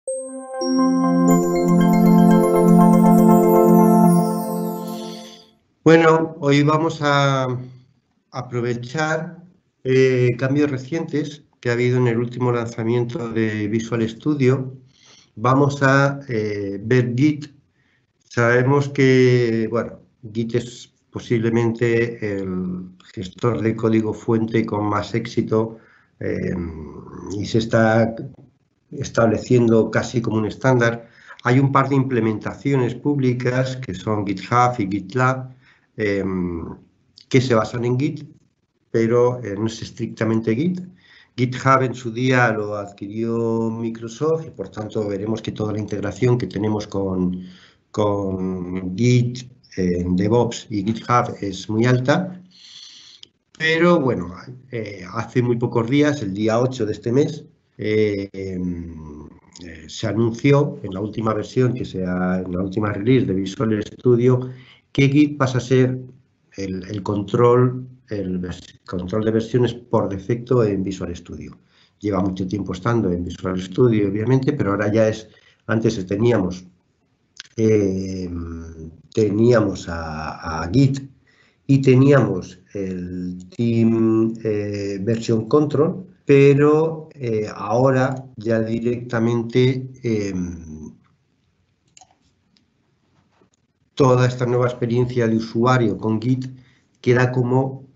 Bueno, hoy vamos a aprovechar cambios recientes que ha habido en el último lanzamiento de Visual Studio. Vamos a ver Git. Sabemos que, bueno, Git es posiblemente el gestor de código fuente con más éxito y se está estableciendo casi como un estándar. Hay un par de implementaciones públicas que son GitHub y GitLab que se basan en Git, pero no es estrictamente Git. GitHub en su día lo adquirió Microsoft y por tanto veremos que toda la integración que tenemos con Git, DevOps y GitHub es muy alta. Pero bueno, hace muy pocos días, el día 8 de este mes, se anunció en la última versión, en la última release de Visual Studio, que Git pasa a ser el control de versiones por defecto en Visual Studio. Lleva mucho tiempo estando en Visual Studio, obviamente, pero ahora ya antes teníamos a Git y teníamos el Team Version Control, pero ahora ya directamente toda esta nueva experiencia de usuario con Git queda como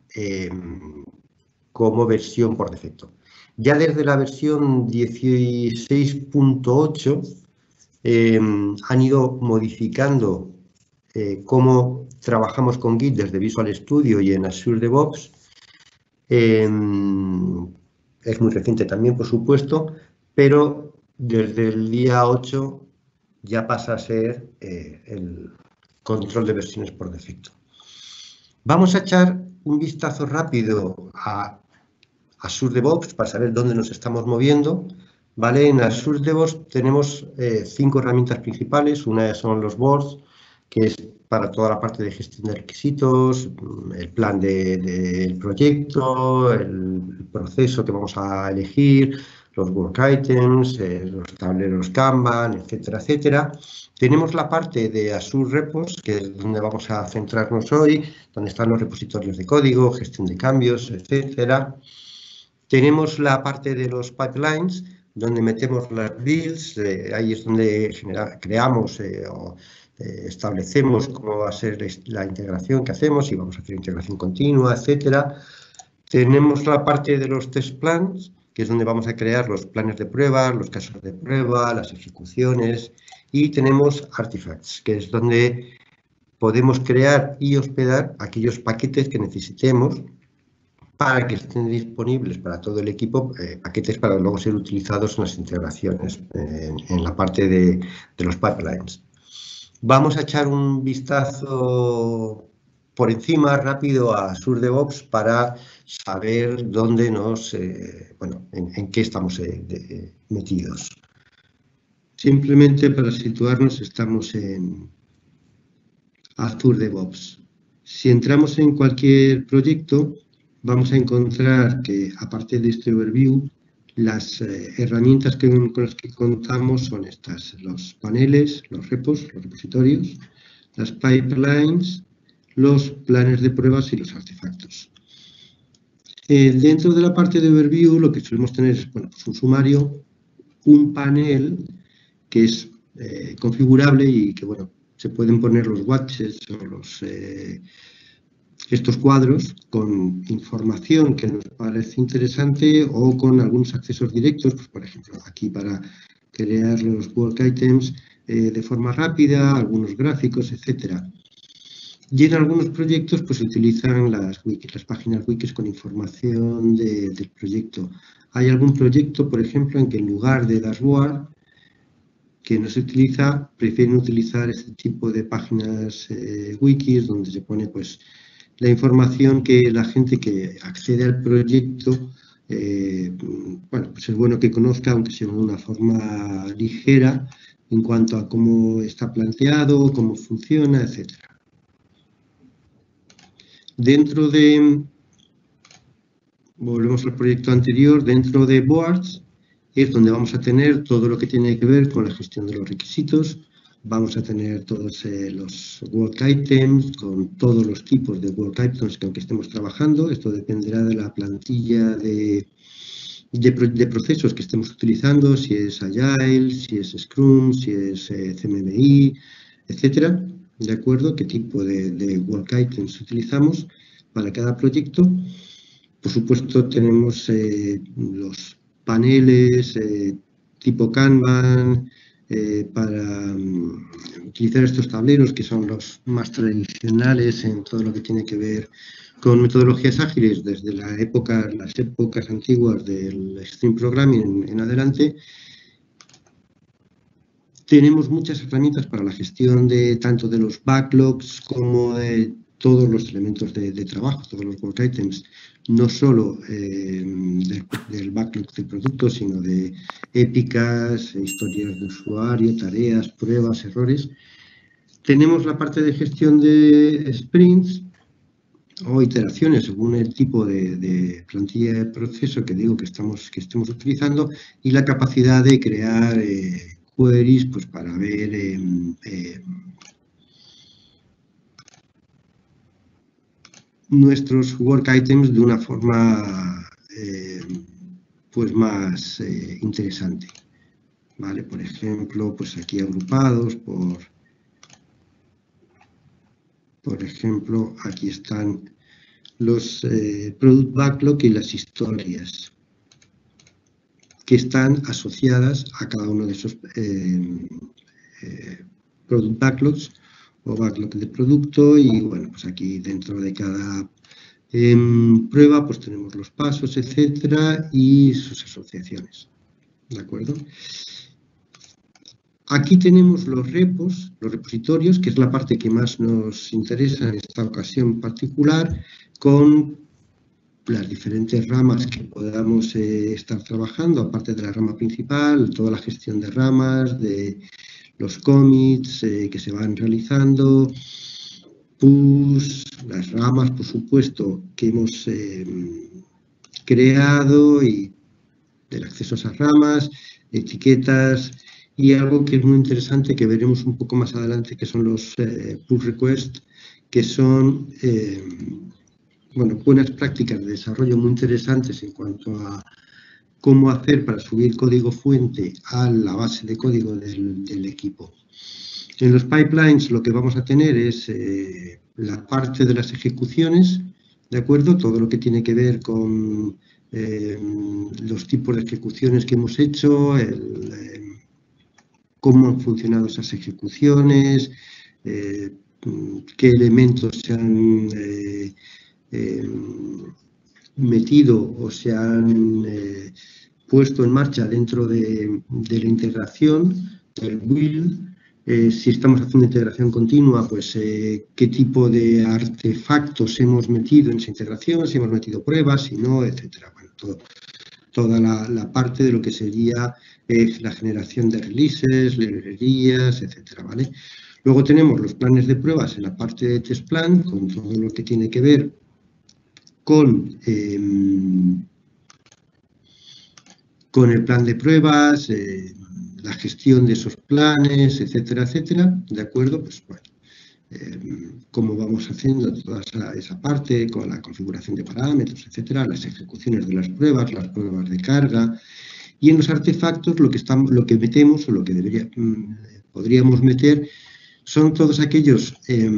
versión por defecto. Ya desde la versión 16.8 han ido modificando cómo trabajamos con Git desde Visual Studio y en Azure DevOps. Es muy reciente también, por supuesto, pero desde el día 8 ya pasa a ser el control de versiones por defecto. Vamos a echar un vistazo rápido a Azure DevOps para saber dónde nos estamos moviendo. ¿Vale? En Azure DevOps tenemos 5 herramientas principales. Una son los boards, que es para toda la parte de gestión de requisitos, el plan del proyecto, el proceso que vamos a elegir, los work items, los tableros Kanban, etcétera, etcétera. Tenemos la parte de Azure Repos, que es donde vamos a centrarnos hoy, donde están los repositorios de código, gestión de cambios, etcétera. Tenemos la parte de los pipelines, donde metemos las builds, ahí es donde creamos o establecemos cómo va a ser la integración que hacemos, si vamos a hacer integración continua, etcétera. Tenemos la parte de los test plans, que es donde vamos a crear los planes de prueba, los casos de prueba, las ejecuciones, y tenemos artifacts, que es donde podemos crear y hospedar aquellos paquetes que necesitemos para que estén disponibles para todo el equipo, paquetes para luego ser utilizados en las integraciones, en la parte de los pipelines. Vamos a echar un vistazo por encima rápido a Azure DevOps para saber dónde en qué estamos metidos. Simplemente para situarnos estamos en Azure DevOps. Si entramos en cualquier proyecto, vamos a encontrar que, aparte de este overview, las herramientas con las que contamos son estas: los paneles, los repos, los repositorios, las pipelines, los planes de pruebas y los artefactos. Dentro de la parte de overview, lo que solemos tener es pues un sumario, un panel que es configurable y que se pueden poner los watches o estos cuadros con información que nos parece interesante o con algunos accesos directos, pues por ejemplo aquí para crear los work items de forma rápida, algunos gráficos, etcétera. Y en algunos proyectos pues se utilizan las páginas wikis con información del proyecto. Hay algún proyecto, por ejemplo, en que en lugar de dashboard que no se utiliza, prefieren utilizar este tipo de páginas wikis donde se pone pues la información que la gente que accede al proyecto, pues es bueno que conozca, aunque sea de una forma ligera, en cuanto a cómo está planteado, cómo funciona, etc. Volvemos al proyecto anterior, dentro de boards, es donde vamos a tener todo lo que tiene que ver con la gestión de los requisitos. Vamos a tener todos los work items, con todos los tipos de work items con que estemos trabajando. Esto dependerá de la plantilla de procesos que estemos utilizando, si es Agile, si es Scrum, si es CMMI, etcétera. ¿De acuerdo? ¿Qué tipo de work items utilizamos para cada proyecto? Por supuesto, tenemos los paneles tipo Kanban para utilizar estos tableros, que son los más tradicionales en todo lo que tiene que ver con metodologías ágiles desde las épocas antiguas del Extreme Programming en adelante. Tenemos muchas herramientas para la gestión de tanto de los backlogs como de todos los elementos de trabajo, todos los work items, no solo del backlog de productos, sino de épicas, historias de usuario, tareas, pruebas, errores. Tenemos la parte de gestión de sprints o iteraciones según el tipo de plantilla de proceso que digo que estemos utilizando, y la capacidad de crear queries pues, para ver nuestros work items de una forma pues más interesante. ¿Vale? Por ejemplo, pues aquí agrupados por ejemplo, aquí están los product backlog y las historias que están asociadas a cada uno de esos product backlogs o backlog de producto. Y bueno, pues aquí dentro de cada prueba pues tenemos los pasos, etcétera, y sus asociaciones. ¿De acuerdo? Aquí tenemos los repos, los repositorios, que es la parte que más nos interesa en esta ocasión particular, con las diferentes ramas que podamos estar trabajando, aparte de la rama principal, toda la gestión de ramas, de los commits que se van realizando, push, las ramas, por supuesto, que hemos creado y del acceso a esas ramas, etiquetas, y algo que es muy interesante que veremos un poco más adelante, que son los pull requests, que son bueno, buenas prácticas de desarrollo muy interesantes en cuanto a cómo hacer para subir código fuente a la base de código del equipo. En los pipelines lo que vamos a tener es la parte de las ejecuciones, ¿de acuerdo? Todo lo que tiene que ver con los tipos de ejecuciones que hemos hecho, cómo han funcionado esas ejecuciones, qué elementos se han metido o se han puesto en marcha dentro de la integración, del build. Si estamos haciendo integración continua, pues qué tipo de artefactos hemos metido en esa integración, si hemos metido pruebas, si no, etcétera. Bueno, toda la parte de lo que sería la generación de releases, librerías, etcétera, ¿vale? Luego tenemos los planes de pruebas en la parte de test plan, con todo lo que tiene que ver con el plan de pruebas, la gestión de esos planes, etcétera, etcétera, ¿de acuerdo? Pues bueno, cómo vamos haciendo toda esa parte con la configuración de parámetros, etcétera, las ejecuciones de las pruebas de carga, y en los artefactos lo que metemos o lo que podríamos meter son todos aquellos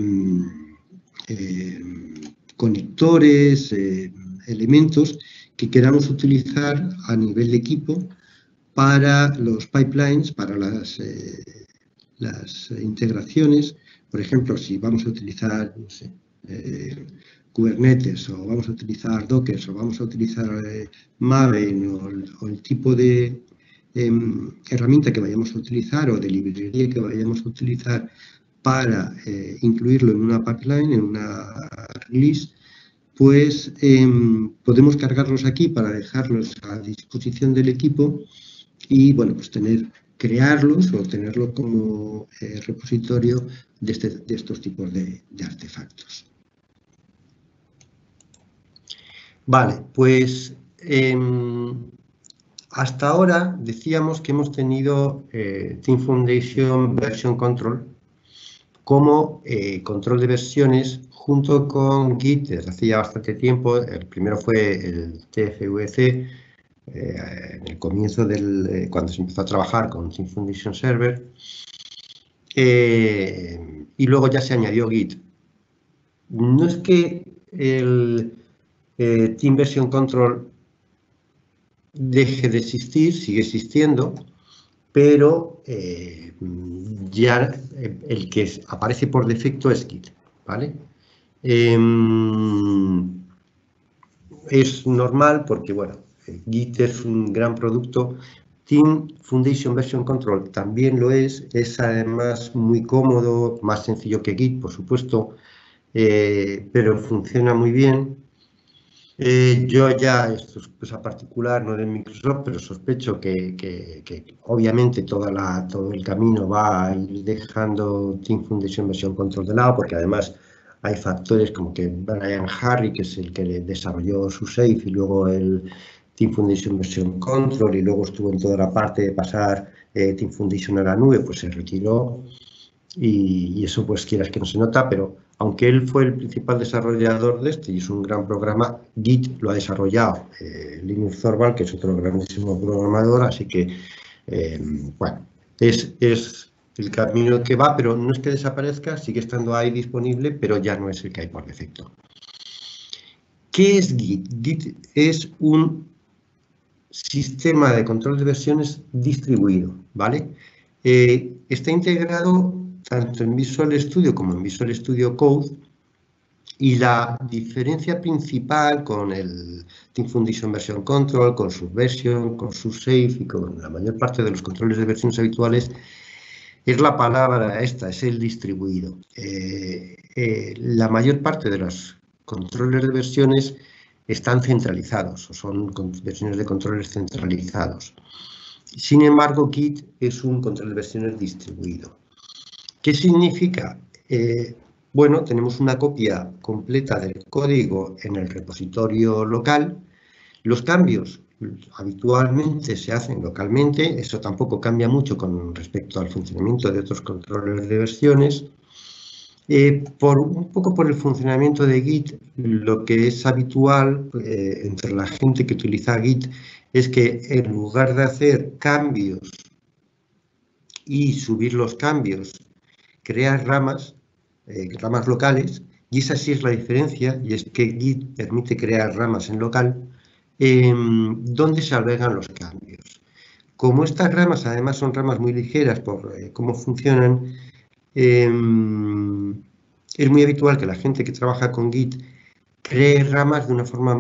conectores, elementos que queramos utilizar a nivel de equipo para los pipelines, para las integraciones. Por ejemplo, si vamos a utilizar, no sé, Kubernetes, o vamos a utilizar Docker, o vamos a utilizar Maven, o el tipo de herramienta que vayamos a utilizar o de librería que vayamos a utilizar para incluirlo en una pipeline, en una release, pues podemos cargarlos aquí para dejarlos a disposición del equipo y, bueno, pues crearlos o tenerlo como repositorio de estos tipos de artefactos. Vale, pues Hasta ahora decíamos que hemos tenido Team Foundation Version Control como control de versiones junto con Git desde hace ya bastante tiempo. El primero fue el TFVC, en el comienzo cuando se empezó a trabajar con Team Foundation Server, y luego ya se añadió Git. No es que el Team Version Control deje de existir, sigue existiendo, pero ya el que aparece por defecto es Git, ¿vale? Es normal porque, bueno, Git es un gran producto. Team Foundation Version Control también lo es además muy cómodo, más sencillo que Git, por supuesto, pero funciona muy bien. Yo ya, esto es cosa particular, no de Microsoft, pero sospecho que obviamente todo el camino va a ir dejando Team Foundation Version Control de lado, porque además hay factores como que Brian Harry, que es el que desarrolló SUSAFE, y luego el Team Foundation Version Control, y luego estuvo en toda la parte de pasar Team Foundation a la nube, pues se retiró. Y eso, pues quieras que no se nota, pero aunque él fue el principal desarrollador de este y es un gran programa, Git lo ha desarrollado Linus Torvald, que es otro grandísimo programador, así que, bueno, es el camino que va, pero no es que desaparezca, sigue estando ahí disponible, pero ya no es el que hay por defecto. ¿Qué es Git? Git es un sistema de control de versiones distribuido, ¿vale? Está integrado tanto en Visual Studio como en Visual Studio Code, y la diferencia principal con el Team Foundation Version Control, con Subversion, con SUSAFE y con la mayor parte de los controles de versiones habituales es la palabra esta, es el distribuido. La mayor parte de los controles de versiones están centralizados o son versiones de controles centralizados. Sin embargo, Git es un control de versiones distribuido. ¿Qué significa? Bueno, tenemos una copia completa del código en el repositorio local. Los cambios habitualmente se hacen localmente, eso tampoco cambia mucho con respecto al funcionamiento de otros controles de versiones. Un poco por el funcionamiento de Git, lo que es habitual entre la gente que utiliza Git es que en lugar de hacer cambios y subir los cambios, crear ramas locales, y esa sí es la diferencia, y es que Git permite crear ramas en local donde se albergan los cambios. Como estas ramas además son ramas muy ligeras por cómo funcionan, es muy habitual que la gente que trabaja con Git cree ramas de una forma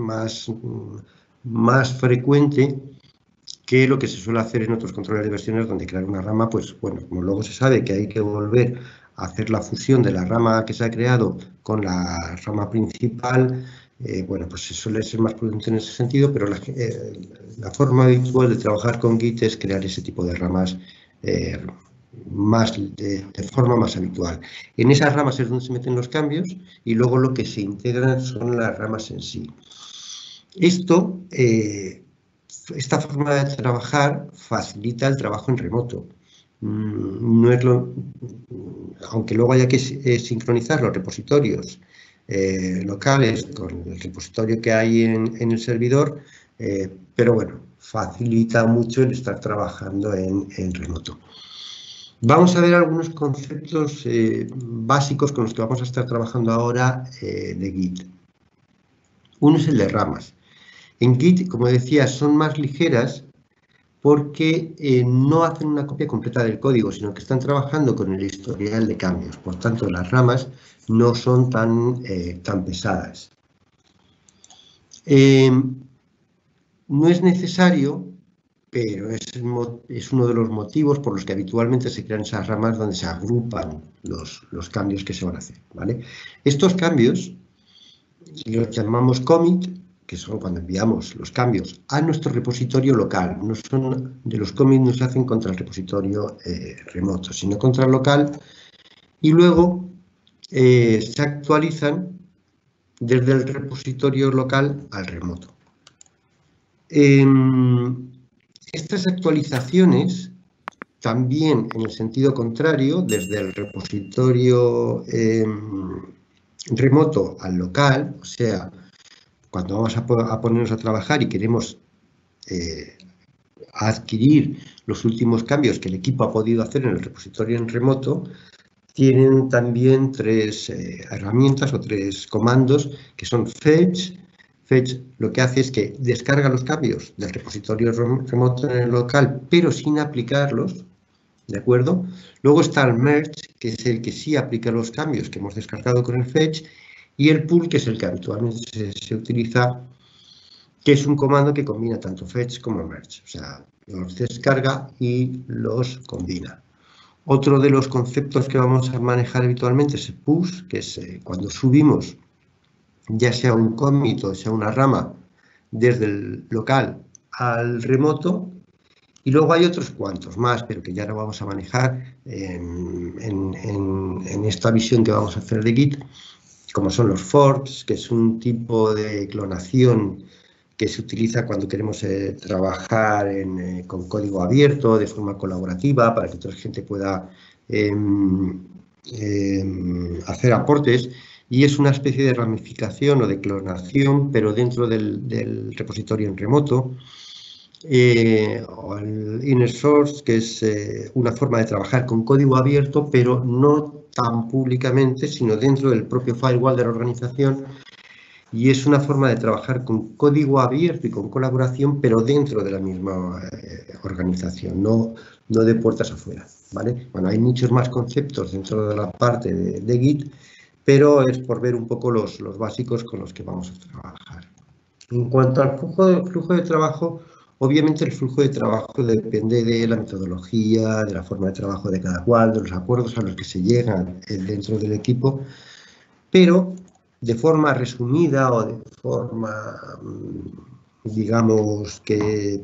más frecuente que lo que se suele hacer en otros controles de versiones, donde crear una rama, pues bueno, como luego se sabe que hay que volver a hacer la fusión de la rama que se ha creado con la rama principal, bueno, pues se suele ser más prudente en ese sentido, pero la forma habitual de trabajar con Git es crear ese tipo de ramas de forma más habitual. En esas ramas es donde se meten los cambios y luego lo que se integran son las ramas en sí. Esta forma de trabajar facilita el trabajo en remoto. No es aunque luego haya que sincronizar los repositorios locales con el repositorio que hay en el servidor, pero bueno, facilita mucho el estar trabajando en remoto. Vamos a ver algunos conceptos básicos con los que vamos a estar trabajando ahora de Git. Uno es el de ramas. En Git, como decía, son más ligeras porque no hacen una copia completa del código, sino que están trabajando con el historial de cambios. Por tanto, las ramas no son tan pesadas. No es necesario, pero es uno de los motivos por los que habitualmente se crean esas ramas donde se agrupan los cambios que se van a hacer, ¿vale? Estos cambios los llamamos commit, que son cuando enviamos los cambios a nuestro repositorio local. No son de los commits, no se hacen contra el repositorio remoto, sino contra el local, y luego se actualizan desde el repositorio local al remoto. Estas actualizaciones también en el sentido contrario, desde el repositorio remoto al local, o sea, cuando vamos a ponernos a trabajar y queremos adquirir los últimos cambios que el equipo ha podido hacer en el repositorio en remoto, tienen también tres herramientas o tres comandos que son fetch. Fetch lo que hace es que descarga los cambios del repositorio remoto en el local, pero sin aplicarlos, ¿de acuerdo? Luego está el merge, que es el que sí aplica los cambios que hemos descargado con el fetch, y el pull, que es el que habitualmente se utiliza, que es un comando que combina tanto fetch como merge, o sea, los descarga y los combina. Otro de los conceptos que vamos a manejar habitualmente es el push, que es cuando subimos ya sea un commit o sea una rama desde el local al remoto. Y luego hay otros cuantos más, pero que ya no vamos a manejar en esta visión que vamos a hacer de Git, como son los forks, que es un tipo de clonación que se utiliza cuando queremos trabajar con código abierto, de forma colaborativa, para que toda la gente pueda hacer aportes, y es una especie de ramificación o de clonación, pero dentro del repositorio en remoto. O el inner source, que es una forma de trabajar con código abierto, pero no tan públicamente, sino dentro del propio firewall de la organización. Y es una forma de trabajar con código abierto y con colaboración, pero dentro de la misma organización, no de puertas afuera, ¿vale? Bueno, hay muchos más conceptos dentro de la parte de Git, pero es por ver un poco los básicos con los que vamos a trabajar. En cuanto al flujo de trabajo, obviamente el flujo de trabajo depende de la metodología, de la forma de trabajo de cada cual, de los acuerdos a los que se llegan dentro del equipo, pero de forma resumida o de forma, digamos que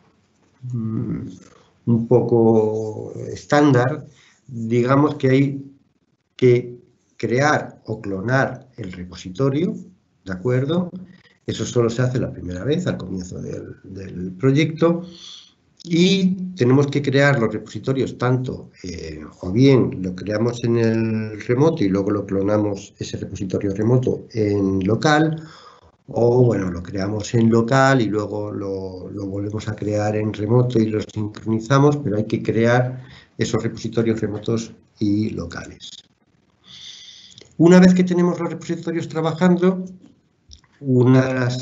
un poco estándar, digamos que hay que crear o clonar el repositorio, ¿de acuerdo? Eso solo se hace la primera vez, al comienzo del proyecto, y tenemos que crear los repositorios tanto, o bien lo creamos en el remoto y luego lo clonamos ese repositorio remoto en local, o bueno, lo creamos en local y luego lo volvemos a crear en remoto y lo sincronizamos, pero hay que crear esos repositorios remotos y locales. Una vez que tenemos los repositorios trabajando, uno de los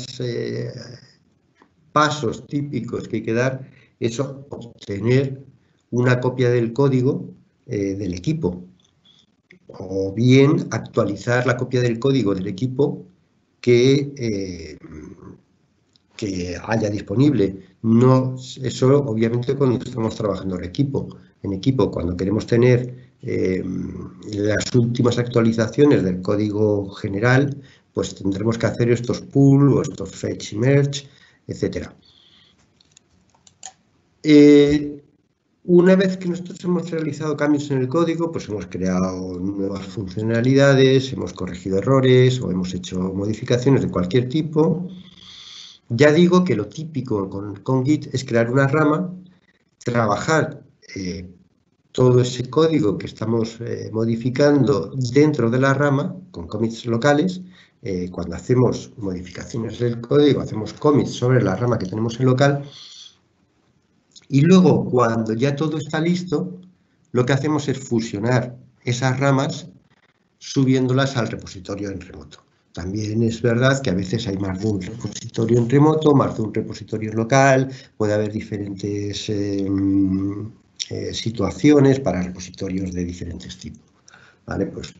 pasos típicos que hay que dar es obtener una copia del código del equipo, o bien actualizar la copia del código del equipo que haya disponible. No, eso obviamente cuando estamos trabajando en equipo, cuando queremos tener las últimas actualizaciones del código general, pues tendremos que hacer estos pull o estos fetch y merge, etcétera. Una vez que nosotros hemos realizado cambios en el código, pues hemos creado nuevas funcionalidades, hemos corregido errores o hemos hecho modificaciones de cualquier tipo. Ya digo que lo típico con Git es crear una rama, trabajar todo ese código que estamos modificando dentro de la rama, con commits locales. Cuando hacemos modificaciones del código, hacemos commits sobre la rama que tenemos en local. Y luego, cuando ya todo está listo, lo que hacemos es fusionar esas ramas subiéndolas al repositorio en remoto. También es verdad que a veces hay más de un repositorio en remoto, más de un repositorio en local, puede haber diferentes situaciones para repositorios de diferentes tipos, ¿vale? Pues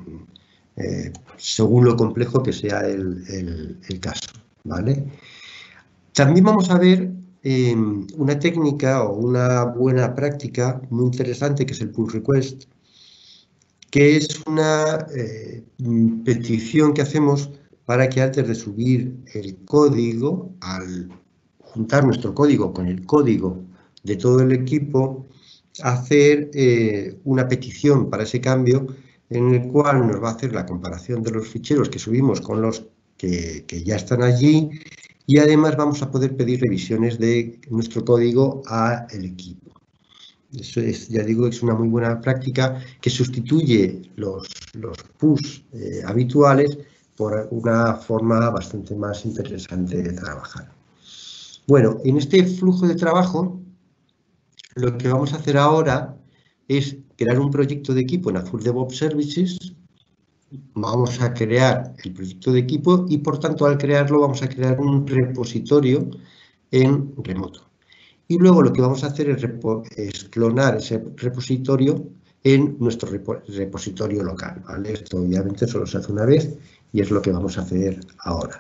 según lo complejo que sea el caso, ¿vale? También vamos a ver una técnica o una buena práctica muy interesante que es el pull request, que es una petición que hacemos para que antes de subir el código, al juntar nuestro código con el código de todo el equipo, hacer una petición para ese cambio en el cual nos va a hacer la comparación de los ficheros que subimos con los que ya están allí y además vamos a poder pedir revisiones de nuestro código al equipo. Eso es, ya digo, es una muy buena práctica que sustituye los push habituales por una forma bastante más interesante de trabajar. Bueno, en este flujo de trabajo, lo que vamos a hacer ahora es crear un proyecto de equipo en Azure DevOps Services. Vamos a crear el proyecto de equipo y, por tanto, al crearlo vamos a crear un repositorio en remoto. Y luego lo que vamos a hacer es clonar ese repositorio en nuestro repositorio local, ¿vale? Esto obviamente solo se hace una vez y es lo que vamos a hacer ahora.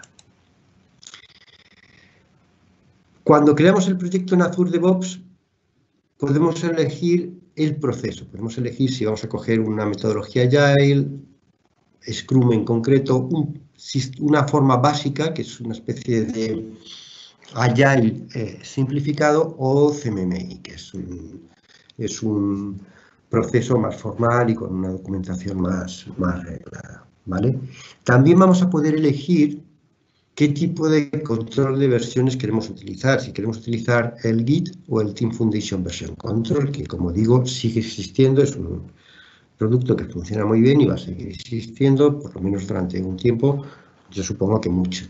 Cuando creamos el proyecto en Azure DevOps, podemos elegir el proceso. Podemos elegir si vamos a coger una metodología Agile, Scrum en concreto, una forma básica, que es una especie de Agile simplificado, o CMMI, que es un proceso más formal y con una documentación más reglada, ¿vale? También vamos a poder elegir qué tipo de control de versiones queremos utilizar, si queremos utilizar el Git o el Team Foundation Version Control, que, como digo, sigue existiendo, es un producto que funciona muy bien y va a seguir existiendo, por lo menos durante un tiempo, yo supongo que mucho.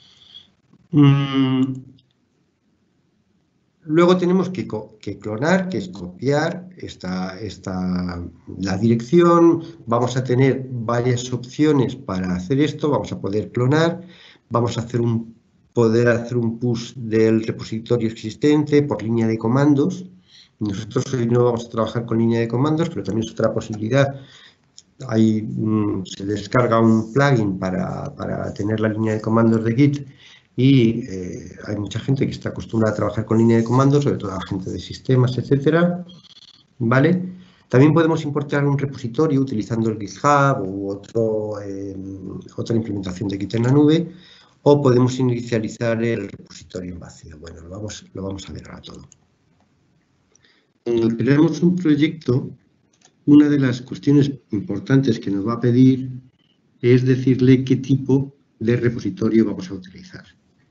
Luego tenemos que clonar, que es copiar la dirección. Vamos a tener varias opciones para hacer esto. Vamos a poder clonar, vamos a poder hacer un push del repositorio existente por línea de comandos. Nosotros hoy no vamos a trabajar con línea de comandos, pero también es otra posibilidad. Se descarga un plugin para tener la línea de comandos de Git y hay mucha gente que está acostumbrada a trabajar con línea de comandos, sobre todo la gente de sistemas, etcétera, ¿vale? También podemos importar un repositorio utilizando el GitHub u otra implementación de Git en la nube, o podemos inicializar el repositorio en vacío. Bueno, lo vamos a ver ahora todo. Cuando creamos un proyecto, una de las cuestiones importantes que nos va a pedir es decirle qué tipo de repositorio vamos a utilizar.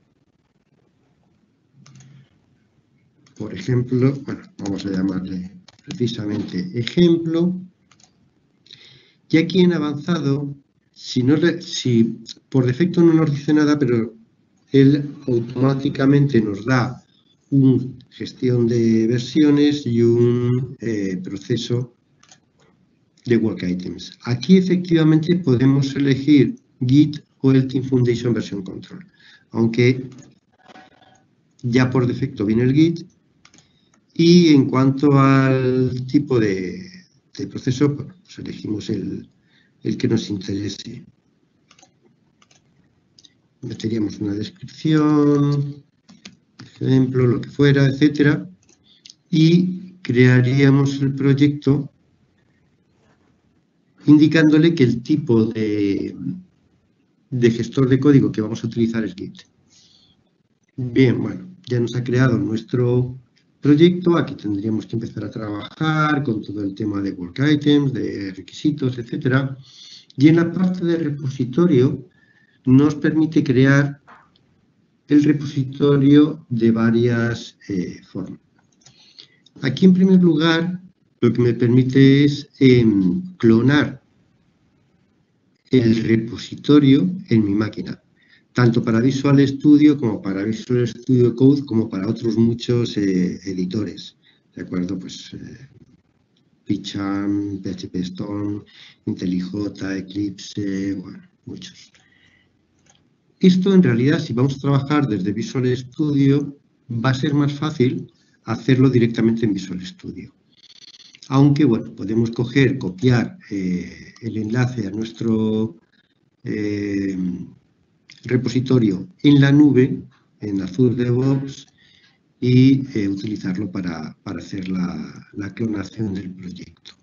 Por ejemplo, bueno, vamos a llamarle precisamente ejemplo. Y aquí en avanzado, si por defecto no nos dice nada, pero él automáticamente nos da una gestión de versiones y un proceso de work items. Aquí efectivamente podemos elegir Git o el Team Foundation Version Control, aunque ya por defecto viene el Git. Y en cuanto al tipo de proceso, pues elegimos el que nos interese. Meteríamos una descripción, ejemplo, lo que fuera, etcétera, y crearíamos el proyecto indicándole que el tipo de gestor de código que vamos a utilizar es Git. Bien, bueno, ya nos ha creado nuestro proyecto. Aquí tendríamos que empezar a trabajar con todo el tema de work items, de requisitos, etcétera. Y en la parte de repositorio nos permite crear el repositorio de varias formas. Aquí, en primer lugar, lo que me permite es clonar el repositorio en mi máquina, tanto para Visual Studio como para Visual Studio Code, como para otros muchos editores, ¿de acuerdo? Pues PyCharm, PHP Storm, IntelliJ, Eclipse, bueno, muchos. Esto, en realidad, si vamos a trabajar desde Visual Studio, va a ser más fácil hacerlo directamente en Visual Studio. Aunque, bueno, podemos copiar el enlace a nuestro repositorio en la nube, en Azure DevOps, y utilizarlo para hacer la clonación del proyecto.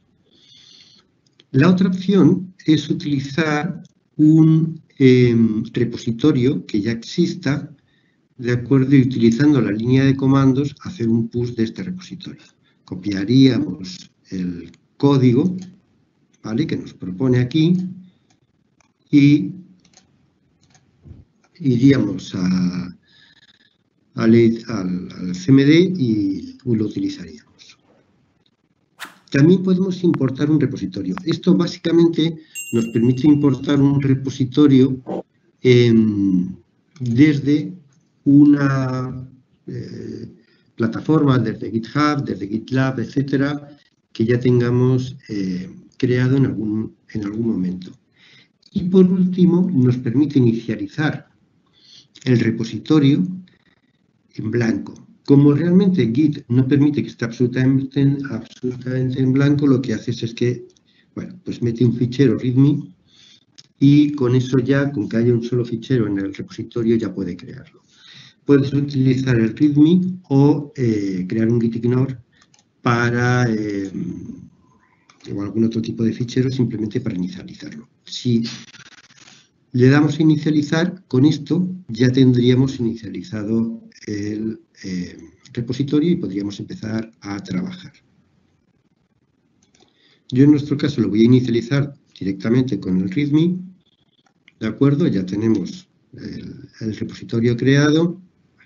La otra opción es utilizar un repositorio que ya exista, de acuerdo, y utilizando la línea de comandos, hacer un push de este repositorio. Copiaríamos el código, ¿vale?, que nos propone aquí, y iríamos al CMD y lo utilizaríamos. También podemos importar un repositorio. Esto básicamente nos permite importar un repositorio desde una plataforma, desde GitHub, desde GitLab, etcétera, que ya tengamos creado en algún momento. Y por último, nos permite inicializar el repositorio en blanco. Como realmente Git no permite que esté absolutamente en blanco, lo que hace es que, bueno, pues mete un fichero README y con eso ya, con que haya un solo fichero en el repositorio, ya puede crearlo. Puedes utilizar el README o crear un gitignore para o algún otro tipo de fichero simplemente para inicializarlo. Si le damos a inicializar, con esto ya tendríamos inicializado el repositorio y podríamos empezar a trabajar. Yo en nuestro caso lo voy a inicializar directamente con el README, ¿de acuerdo? Ya tenemos el repositorio creado,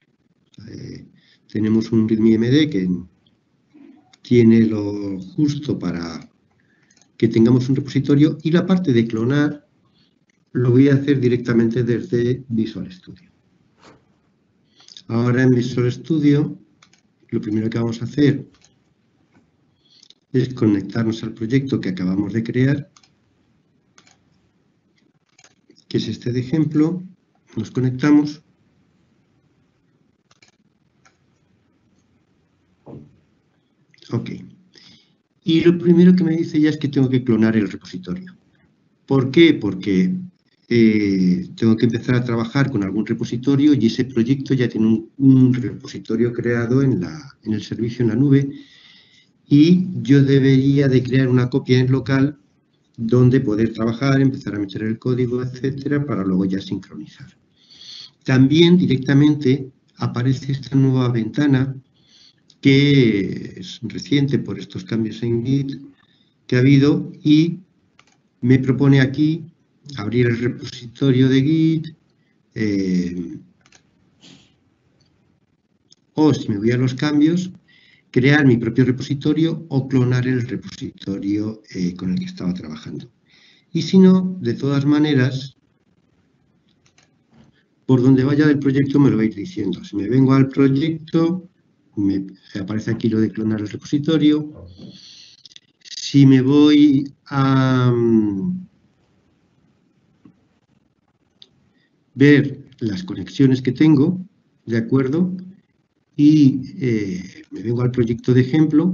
tenemos un README-MD que tiene lo justo para que tengamos un repositorio y la parte de clonar lo voy a hacer directamente desde Visual Studio. Ahora en Visual Studio, lo primero que vamos a hacer es conectarnos al proyecto que acabamos de crear, que es este de ejemplo. Nos conectamos. Ok. Y lo primero que me dice ya es que tengo que clonar el repositorio. ¿Por qué? Porque tengo que empezar a trabajar con algún repositorio y ese proyecto ya tiene un repositorio creado en el servicio en la nube y yo debería de crear una copia en local donde poder trabajar, empezar a meter el código, etcétera, para luego ya sincronizar. También directamente aparece esta nueva ventana que es reciente por estos cambios en Git que ha habido y me propone aquí abrir el repositorio de Git o si me voy a los cambios, crear mi propio repositorio o clonar el repositorio con el que estaba trabajando. Y si no, de todas maneras, por donde vaya del proyecto me lo va a ir diciendo. Si me vengo al proyecto, me aparece aquí lo de clonar el repositorio. Si me voy a ver las conexiones que tengo, ¿de acuerdo? Y me vengo al proyecto de ejemplo,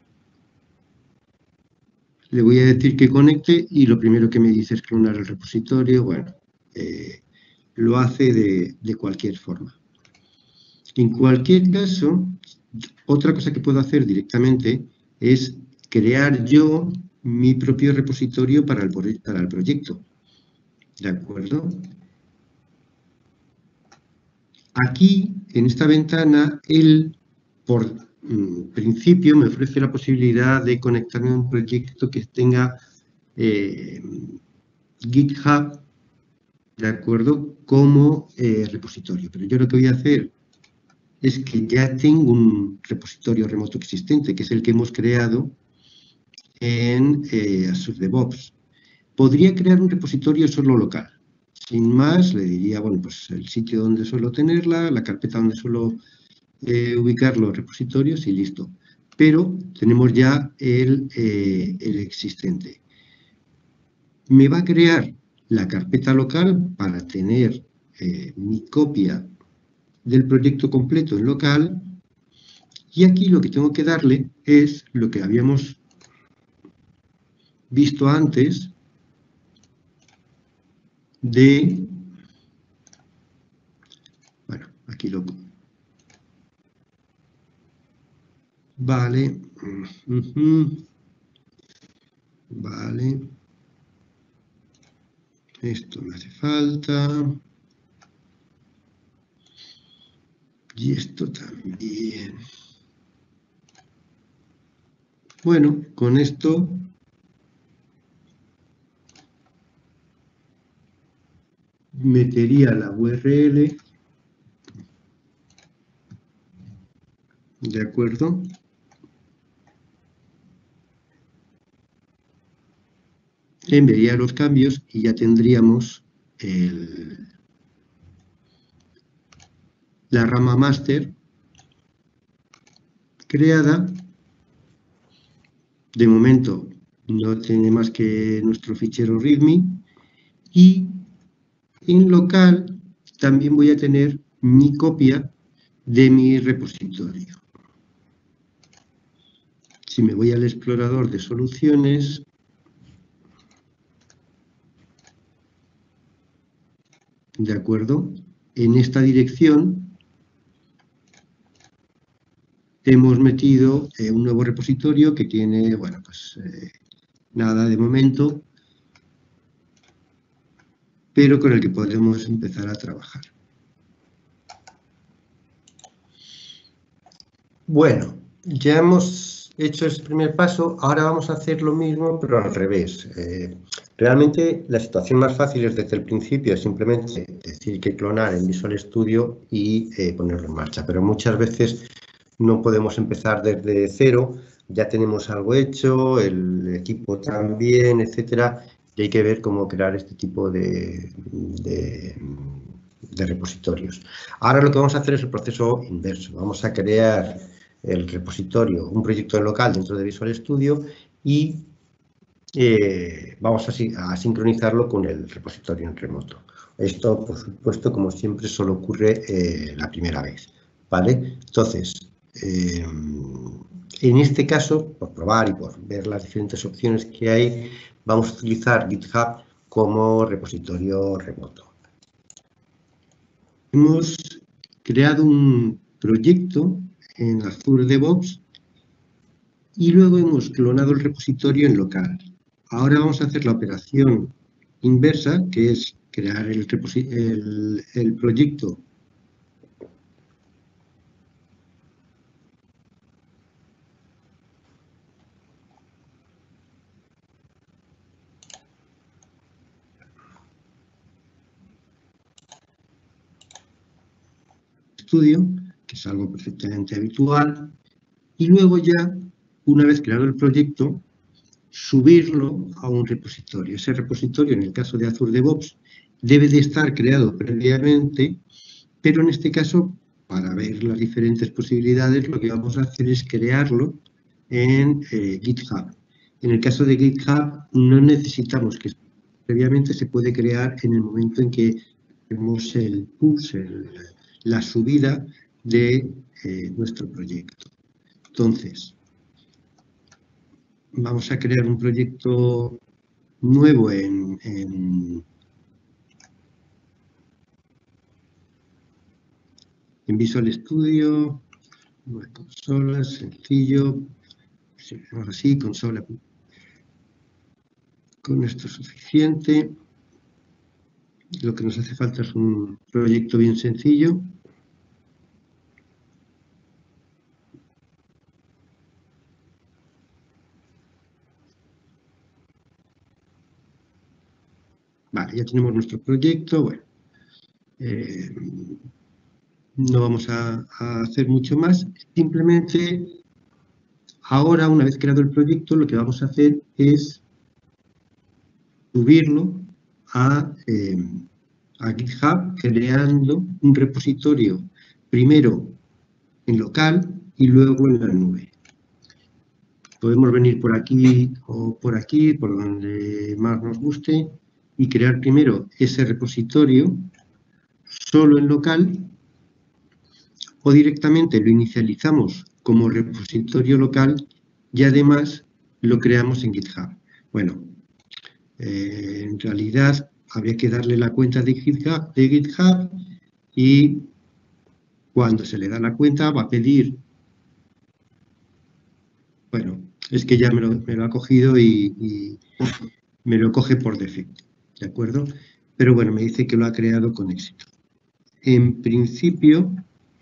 le voy a decir que conecte y lo primero que me dice es clonar el repositorio. Bueno, lo hace de cualquier forma. En cualquier caso, otra cosa que puedo hacer directamente es crear yo mi propio repositorio para el proyecto. ¿De acuerdo? Aquí, en esta ventana, él, por principio, me ofrece la posibilidad de conectarme a un proyecto que tenga GitHub, ¿de acuerdo?, como repositorio. Pero yo lo que voy a hacer es que ya tengo un repositorio remoto existente, que es el que hemos creado en Azure DevOps. Podría crear un repositorio solo local. Sin más, le diría, bueno, pues el sitio donde suelo tenerla, la carpeta donde suelo ubicar los repositorios y listo. Pero tenemos ya el existente. Me va a crear la carpeta local para tener mi copia del proyecto completo en local y aquí lo que tengo que darle es lo que habíamos visto antes de, bueno, aquí lo, vale, vale, esto me hace falta, y esto también. Bueno, con esto metería la URL, ¿de acuerdo? Enviaría los cambios y ya tendríamos la rama master creada. De momento no tiene más que nuestro fichero README y en local también voy a tener mi copia de mi repositorio. Si me voy al explorador de soluciones, ¿de acuerdo? En esta dirección hemos metido un nuevo repositorio que tiene, bueno, pues nada de momento, pero con el que podremos empezar a trabajar. Bueno, ya hemos hecho ese primer paso, ahora vamos a hacer lo mismo, pero al revés. Realmente la situación más fácil es desde el principio, es simplemente decir que clonar en Visual Studio y ponerlo en marcha, pero muchas veces no podemos empezar desde cero, ya tenemos algo hecho, el equipo también, etcétera, y hay que ver cómo crear este tipo de repositorios. Ahora lo que vamos a hacer es el proceso inverso. Vamos a crear el repositorio, un proyecto local dentro de Visual Studio y vamos a sincronizarlo con el repositorio en remoto. Esto, por supuesto, como siempre, solo ocurre la primera vez, ¿vale? Entonces, en este caso, por probar y por ver las diferentes opciones que hay, vamos a utilizar GitHub como repositorio remoto. Hemos creado un proyecto en Azure DevOps y luego hemos clonado el repositorio en local. Ahora vamos a hacer la operación inversa, que es crear el proyecto estudio, que es algo perfectamente habitual, y luego ya, una vez creado el proyecto, subirlo a un repositorio. Ese repositorio, en el caso de Azure DevOps, debe de estar creado previamente, pero en este caso, para ver las diferentes posibilidades, lo que vamos a hacer es crearlo en GitHub. En el caso de GitHub, no necesitamos que previamente se puede crear en el momento en que hacemos el push, la subida de nuestro proyecto. Entonces, vamos a crear un proyecto nuevo en Visual Studio, una consola, sencillo, ahora sí, consola. Con esto es suficiente. Lo que nos hace falta es un proyecto bien sencillo. Vale, ya tenemos nuestro proyecto. Bueno, no vamos a hacer mucho más. Simplemente, ahora, una vez creado el proyecto, lo que vamos a hacer es subirlo a GitHub, creando un repositorio primero en local y luego en la nube. Podemos venir por aquí o por aquí, por donde más nos guste, y crear primero ese repositorio solo en local o directamente lo inicializamos como repositorio local y además lo creamos en GitHub. Bueno, en realidad habría que darle la cuenta de GitHub y cuando se le da la cuenta va a pedir, bueno, es que ya me lo ha cogido y me lo coge por defecto, ¿de acuerdo? Pero bueno, me dice que lo ha creado con éxito. En principio,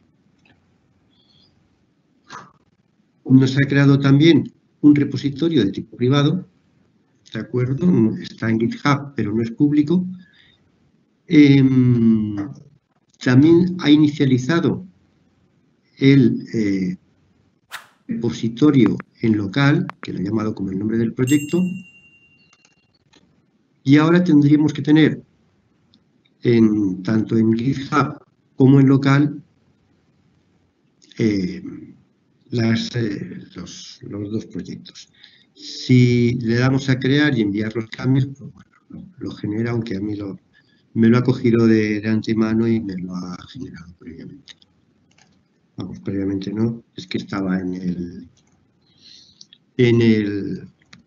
nos ha creado también un repositorio de tipo privado, ¿de acuerdo? Está en GitHub, pero no es público. También ha inicializado el repositorio en local, que lo he llamado como el nombre del proyecto, y ahora tendríamos que tener tanto en GitHub como en local los dos proyectos. Si le damos a crear y enviar los cambios, pues bueno, lo genera, aunque a mí me lo ha cogido de antemano y me lo ha generado previamente. Vamos, previamente no, es que estaba en el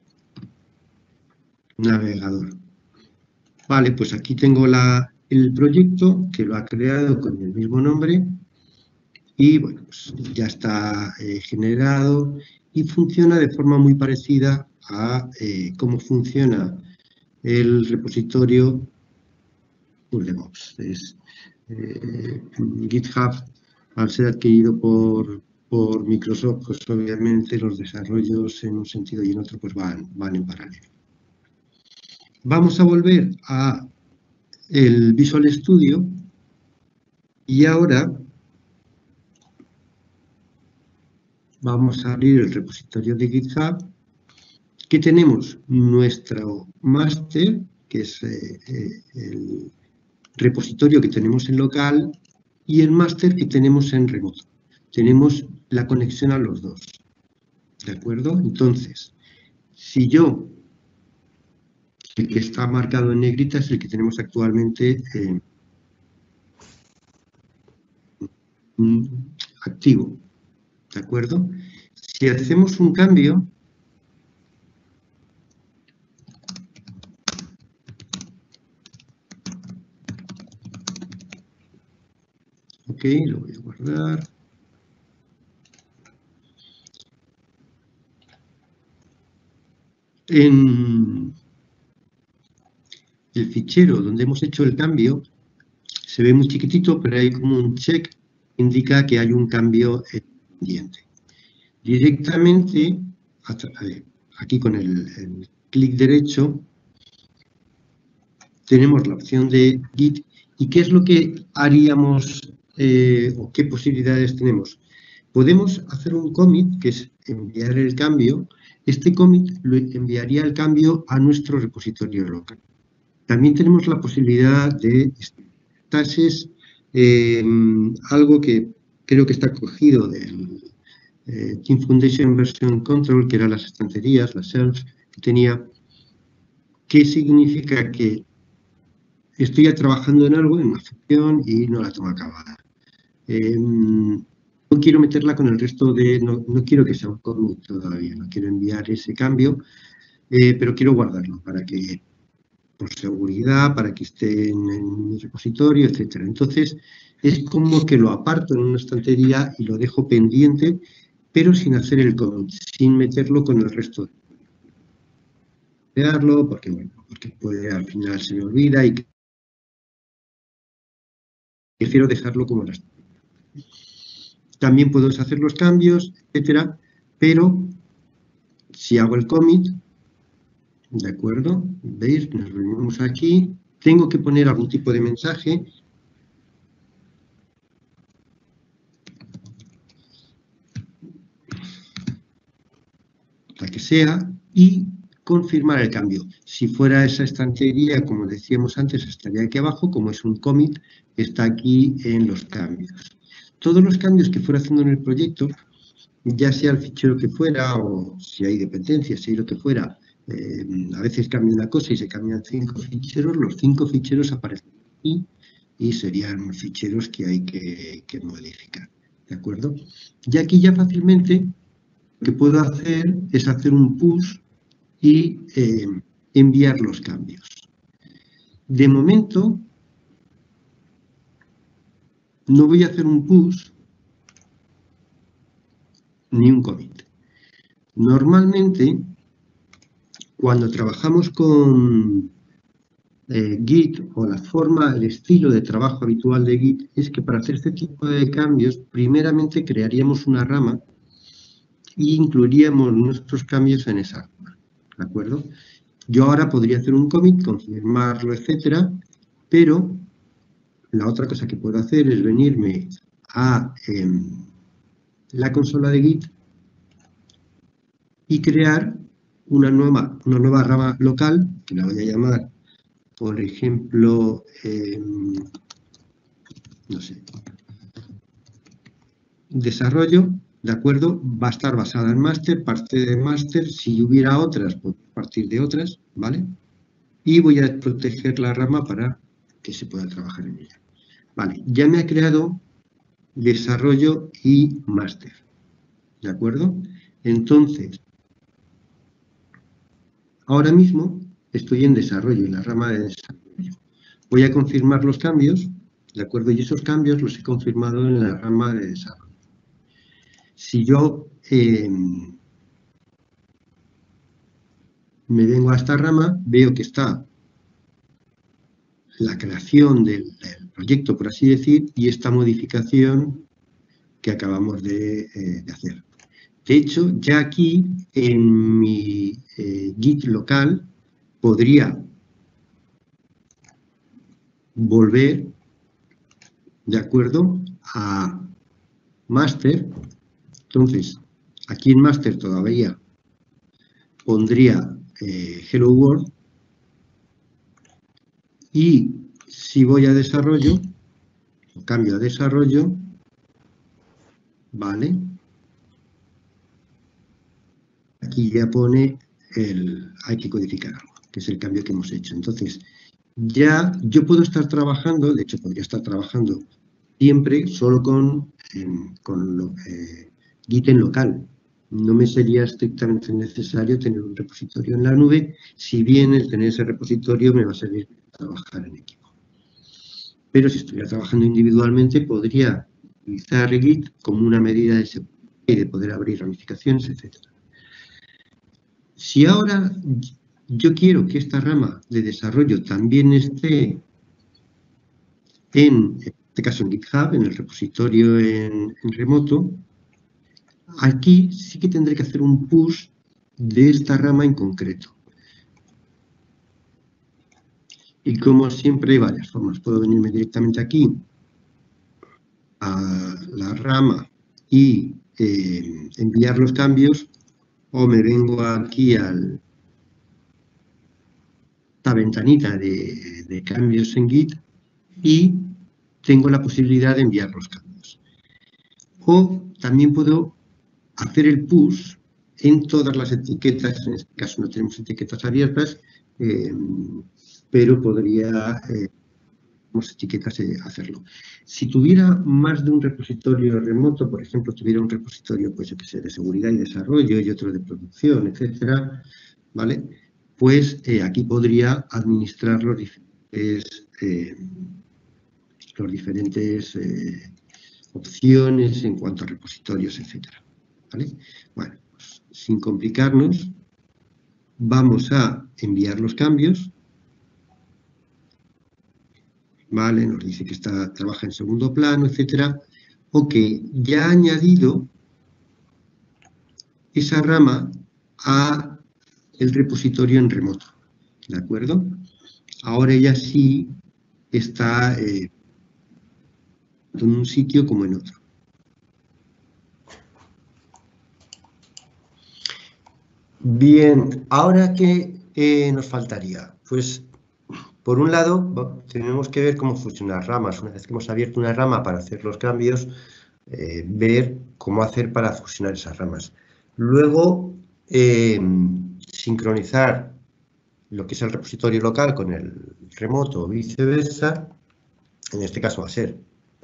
navegador. Vale, pues aquí tengo el proyecto que lo ha creado con el mismo nombre y bueno, pues ya está generado y funciona de forma muy parecida a cómo funciona el repositorio DevOps. GitHub, al ser adquirido por Microsoft, pues obviamente los desarrollos en un sentido y en otro pues van en paralelo. Vamos a volver a el Visual Studio y ahora vamos a abrir el repositorio de GitHub, que tenemos nuestro máster, que es el repositorio que tenemos en local, y el máster que tenemos en remoto. Tenemos la conexión a los dos, ¿de acuerdo? Entonces, si el que está marcado en negrita es el que tenemos actualmente activo, ¿de acuerdo? Si hacemos un cambio, ok, lo voy a guardar. En el fichero donde hemos hecho el cambio, se ve muy chiquitito, pero hay como un check que indica que hay un cambio pendiente. Directamente, aquí con el clic derecho, tenemos la opción de Git. ¿Y qué es lo que haríamos o qué posibilidades tenemos? Podemos hacer un commit, que es enviar el cambio. Este commit lo enviaría el cambio a nuestro repositorio local. También tenemos la posibilidad de tasks, algo que creo que está cogido del Team Foundation Version Control, que eran las estanterías, las shelves que tenía. ¿Qué significa? Que estoy trabajando en algo, en una función, y no la tengo acabada. No quiero meterla con el resto no quiero que sea un commit todavía, no quiero enviar ese cambio, pero quiero guardarlo para que, por seguridad, para que esté en mi repositorio, etcétera. Entonces, es como que lo aparto en una estantería y lo dejo pendiente, pero sin hacer el commit, sin meterlo con el resto. Crearlo, porque al final se me olvida y prefiero dejarlo como las. También puedo hacer los cambios, etcétera, pero si hago el commit, ¿de acuerdo? ¿Veis? Nos venimos aquí, tengo que poner algún tipo de mensaje. La que sea, y confirmar el cambio. Si fuera esa estantería, como decíamos antes, estaría aquí abajo, como es un commit, está aquí en los cambios. Todos los cambios que fuera haciendo en el proyecto, ya sea el fichero que fuera, o si hay dependencias, si hay lo que fuera, a veces cambia una cosa y se cambian 5 ficheros, los 5 ficheros aparecen aquí y serían ficheros que hay que modificar, ¿de acuerdo? Y aquí ya fácilmente lo que puedo hacer es hacer un push y enviar los cambios. De momento, no voy a hacer un push ni un commit. Normalmente, cuando trabajamos con Git, o la forma, el estilo de trabajo habitual de Git, es que para hacer este tipo de cambios, primeramente crearíamos una rama e incluiríamos nuestros cambios en esa rama, ¿de acuerdo? Yo ahora podría hacer un commit, confirmarlo, etcétera, pero la otra cosa que puedo hacer es venirme a la consola de Git y crear una nueva rama local, que la voy a llamar, por ejemplo, no sé, desarrollo, ¿de acuerdo? Va a estar basada en máster, parte de máster, si hubiera otras, pues partir de otras, ¿vale? Y voy a proteger la rama para que se pueda trabajar en ella. Vale, ya me ha creado desarrollo y máster, ¿de acuerdo? Entonces, ahora mismo estoy en desarrollo, en la rama de desarrollo. Voy a confirmar los cambios, ¿de acuerdo? Y esos cambios los he confirmado en la rama de desarrollo. Si yo me vengo a esta rama, veo que está la creación del proyecto, por así decir, y esta modificación que acabamos de hacer. De hecho, ya aquí en mi Git local podría volver, de acuerdo, a master. Entonces, aquí en master todavía pondría Hello World, y si voy a desarrollo, cambio a desarrollo, ¿vale? Aquí ya pone hay que codificar algo, que es el cambio que hemos hecho. Entonces, ya yo puedo estar trabajando, de hecho podría estar trabajando siempre solo con Git en local. No me sería estrictamente necesario tener un repositorio en la nube, si bien el tener ese repositorio me va a servir para trabajar en equipo. Pero si estuviera trabajando individualmente, podría utilizar Git como una medida de seguridad y de poder abrir ramificaciones, etc. Si ahora yo quiero que esta rama de desarrollo también esté en este caso en GitHub, en el repositorio en remoto, aquí sí que tendré que hacer un push de esta rama en concreto. Y como siempre hay varias formas. Puedo venirme directamente aquí a la rama y enviar los cambios, o me vengo aquí a esta ventanita de cambios en Git y tengo la posibilidad de enviar los cambios. O también puedo hacer el push en todas las etiquetas, en este caso no tenemos etiquetas abiertas, pero podría etiquetas hacerlo. Si tuviera más de un repositorio remoto, por ejemplo, tuviera un repositorio, pues yo que sé, de seguridad y desarrollo y otro de producción, etcétera, ¿vale? Pues aquí podría administrar los diferentes opciones en cuanto a repositorios, etcétera, ¿vale? Bueno, pues, sin complicarnos, vamos a enviar los cambios. ¿Vale? Nos dice que trabaja en segundo plano, etcétera. Ok, ya ha añadido esa rama a el repositorio en remoto, ¿de acuerdo? Ahora ya sí está en un sitio como en otro. Bien, ¿ahora qué nos faltaría? Pues, por un lado, tenemos que ver cómo funcionan las ramas. Una vez que hemos abierto una rama para hacer los cambios, ver cómo hacer para fusionar esas ramas. Luego, sincronizar lo que es el repositorio local con el remoto o viceversa. En este caso va a ser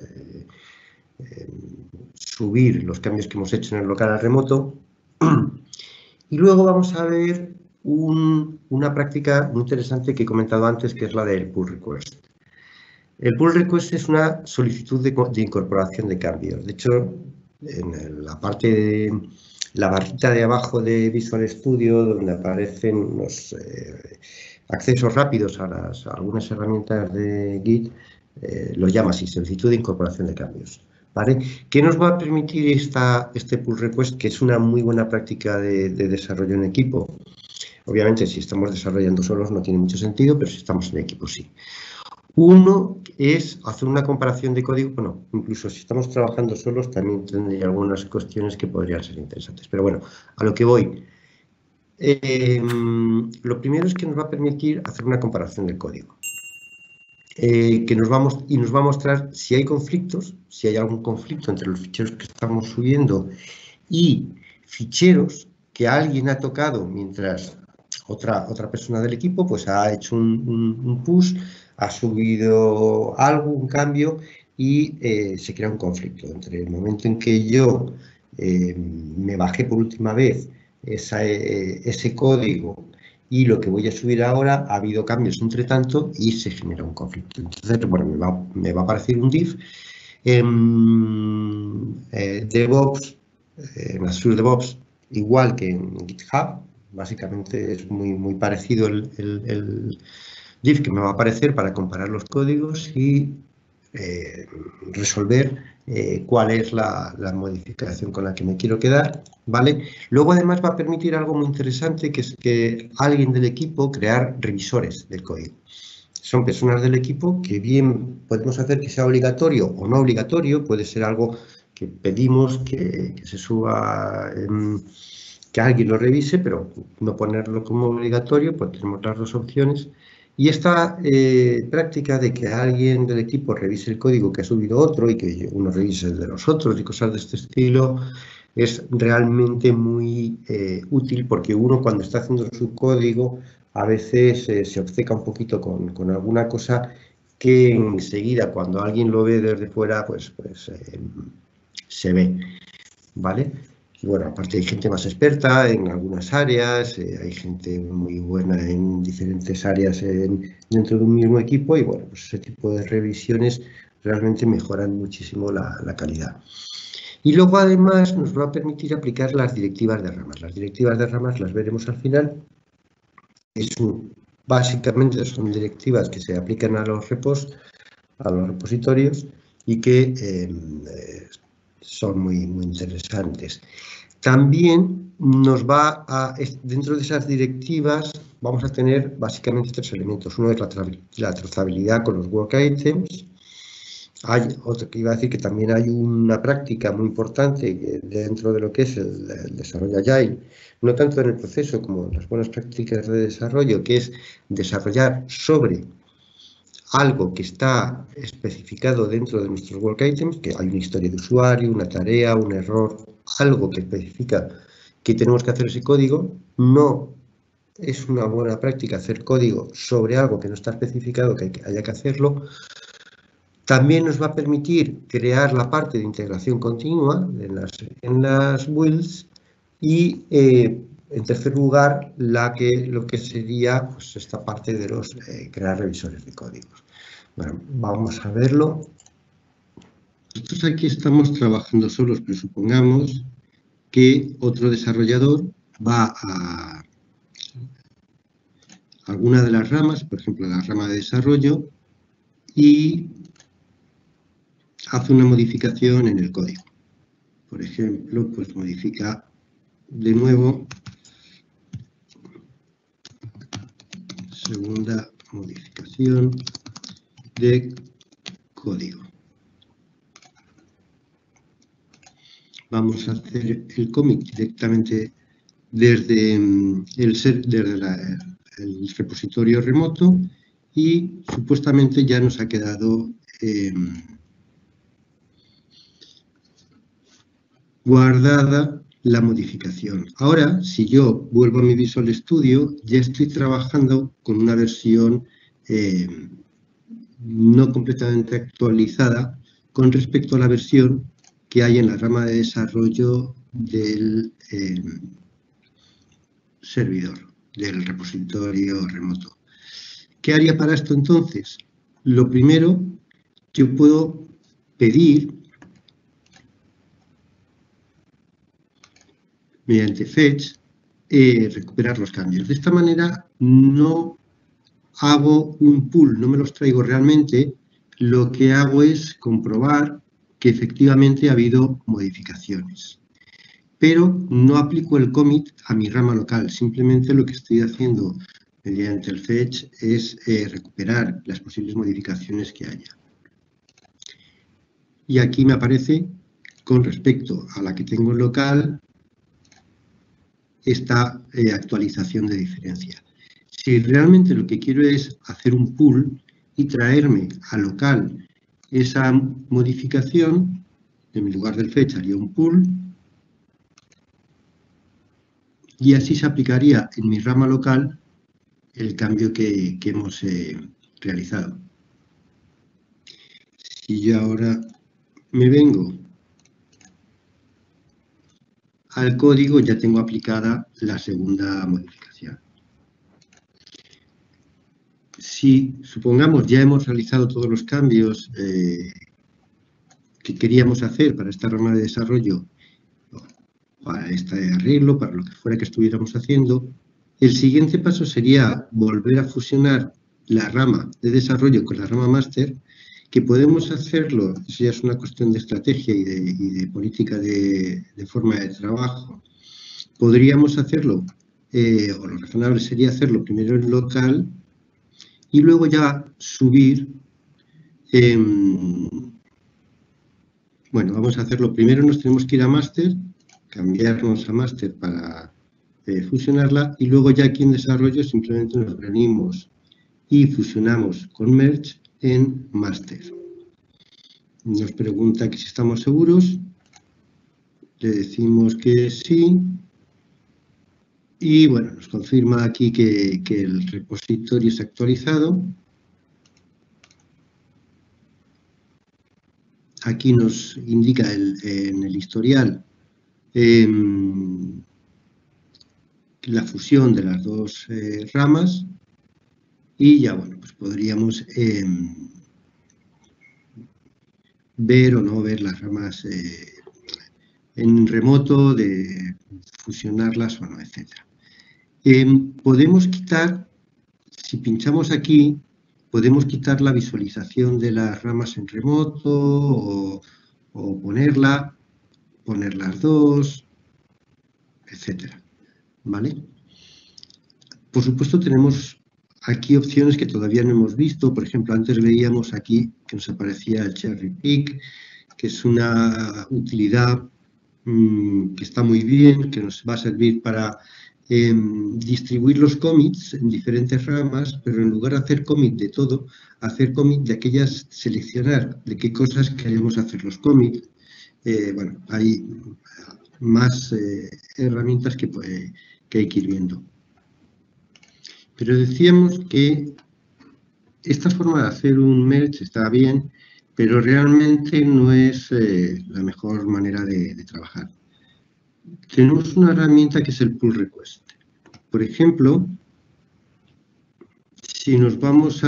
subir los cambios que hemos hecho en el local al remoto. Y luego vamos a ver una práctica muy interesante que he comentado antes, que es la del pull request. El pull request es una solicitud de incorporación de cambios. De hecho, en la parte de la barrita de abajo de Visual Studio, donde aparecen los accesos rápidos a algunas herramientas de Git, lo llama así, solicitud de incorporación de cambios. ¿Vale? ¿Qué nos va a permitir este pull request, que es una muy buena práctica de desarrollo en equipo? Obviamente, si estamos desarrollando solos no tiene mucho sentido, pero si estamos en equipo sí. Uno es hacer una comparación de código. Bueno, incluso si estamos trabajando solos también tendría algunas cuestiones que podrían ser interesantes. Pero bueno, a lo que voy. Lo primero es que nos va a permitir hacer una comparación del código. Nos va a mostrar si hay conflictos, si hay algún conflicto entre los ficheros que estamos subiendo y ficheros que alguien ha tocado mientras otra persona del equipo pues ha hecho un push, ha subido algo, un cambio y se crea un conflicto entre el momento en que yo me bajé por última vez ese código y lo que voy a subir ahora, ha habido cambios entre tanto y se genera un conflicto. Entonces, bueno, me va a aparecer un div. DevOps, en Azure DevOps, igual que en GitHub, básicamente es muy parecido el div que me va a aparecer para comparar los códigos y resolver cuál es la modificación con la que me quiero quedar, ¿vale? Luego, además, va a permitir algo muy interesante, que es que alguien del equipo crear revisores del código. Son personas del equipo que bien podemos hacer que sea obligatorio o no obligatorio, puede ser algo que pedimos que se suba, que alguien lo revise, pero no ponerlo como obligatorio, pues tenemos las dos opciones. Y esta práctica de que alguien del equipo revise el código que ha subido otro y que uno revise el de los otros y cosas de este estilo, es realmente muy útil, porque uno, cuando está haciendo su código, a veces se obceca un poquito con alguna cosa que enseguida, cuando alguien lo ve desde fuera, pues se ve, ¿vale? Y bueno, aparte hay gente más experta en algunas áreas, hay gente muy buena en diferentes áreas dentro de un mismo equipo y bueno, pues ese tipo de revisiones realmente mejoran muchísimo la calidad. Y luego, además, nos va a permitir aplicar las directivas de ramas. Las directivas de ramas las veremos al final. Básicamente son directivas que se aplican a los repos, a los repositorios y que son muy interesantes. También dentro de esas directivas vamos a tener básicamente tres elementos. Uno es la trazabilidad con los work items. Hay otro que iba a decir, que también hay una práctica muy importante dentro de lo que es el desarrollo Agile, no tanto en el proceso como en las buenas prácticas de desarrollo, que es desarrollar sobre algo que está especificado dentro de nuestros work items, que hay una historia de usuario, una tarea, un error, algo que especifica que tenemos que hacer ese código. No es una buena práctica hacer código sobre algo que no está especificado, que haya que hacerlo. También nos va a permitir crear la parte de integración continua en las builds y, en tercer lugar, lo que sería pues, esta parte de los crear revisores de códigos. Bueno, vamos a verlo. Nosotros aquí estamos trabajando solos, pero supongamos que otro desarrollador va a alguna de las ramas, por ejemplo, la rama de desarrollo, y hace una modificación en el código. Por ejemplo, pues modifica de nuevo, segunda modificación de código. Vamos a hacer el commit directamente desde el repositorio remoto y supuestamente ya nos ha quedado guardada la modificación. Ahora, si yo vuelvo a mi Visual Studio, ya estoy trabajando con una versión no completamente actualizada con respecto a la versión que hay en la rama de desarrollo del servidor, del repositorio remoto. ¿Qué haría para esto entonces? Lo primero, yo puedo pedir mediante fetch recuperar los cambios. De esta manera no hago un pull, no me los traigo realmente, lo que hago es comprobar que efectivamente ha habido modificaciones. Pero no aplico el commit a mi rama local, simplemente lo que estoy haciendo mediante el fetch es recuperar las posibles modificaciones que haya. Y aquí me aparece, con respecto a la que tengo en local, esta actualización de diferencia. Si realmente lo que quiero es hacer un pull y traerme a local esa modificación, en mi lugar del fetch haría un pull, y así se aplicaría en mi rama local el cambio que hemos realizado. Si yo ahora me vengo al código, ya tengo aplicada la segunda modificación. Si, supongamos, ya hemos realizado todos los cambios que queríamos hacer para esta rama de desarrollo, para este arreglo, para lo que fuera que estuviéramos haciendo, el siguiente paso sería volver a fusionar la rama de desarrollo con la rama máster, que podemos hacerlo, eso ya es una cuestión de estrategia y de política de forma de trabajo. Podríamos hacerlo, o lo razonable sería hacerlo primero en local y luego ya subir. Bueno, vamos a hacerlo. Primero nos tenemos que ir a máster, cambiarnos a máster para fusionarla, y luego ya aquí en desarrollo simplemente nos venimos y fusionamos con merge en máster. Nos pregunta que si estamos seguros, le decimos que sí, y bueno, nos confirma aquí que el repositorio es actualizado. Aquí nos indica en el historial la fusión de las dos ramas, y ya, bueno, pues podríamos ver o no ver las ramas en remoto, de fusionarlas o no, etc. Podemos quitar, si pinchamos aquí, podemos quitar la visualización de las ramas en remoto o poner las dos, etc. ¿Vale? Por supuesto, tenemos aquí opciones que todavía no hemos visto. Por ejemplo, antes veíamos aquí que nos aparecía el Cherry Pick, que es una utilidad que está muy bien, que nos va a servir para distribuir los commits en diferentes ramas, pero en lugar de hacer commit de todo, hacer commit de aquellas, seleccionar de qué cosas queremos hacer los commits. Bueno, hay más herramientas que hay que ir viendo. Pero decíamos que esta forma de hacer un merge está bien, pero realmente no es la mejor manera de trabajar. Tenemos una herramienta que es el pull request. Por ejemplo, si nos vamos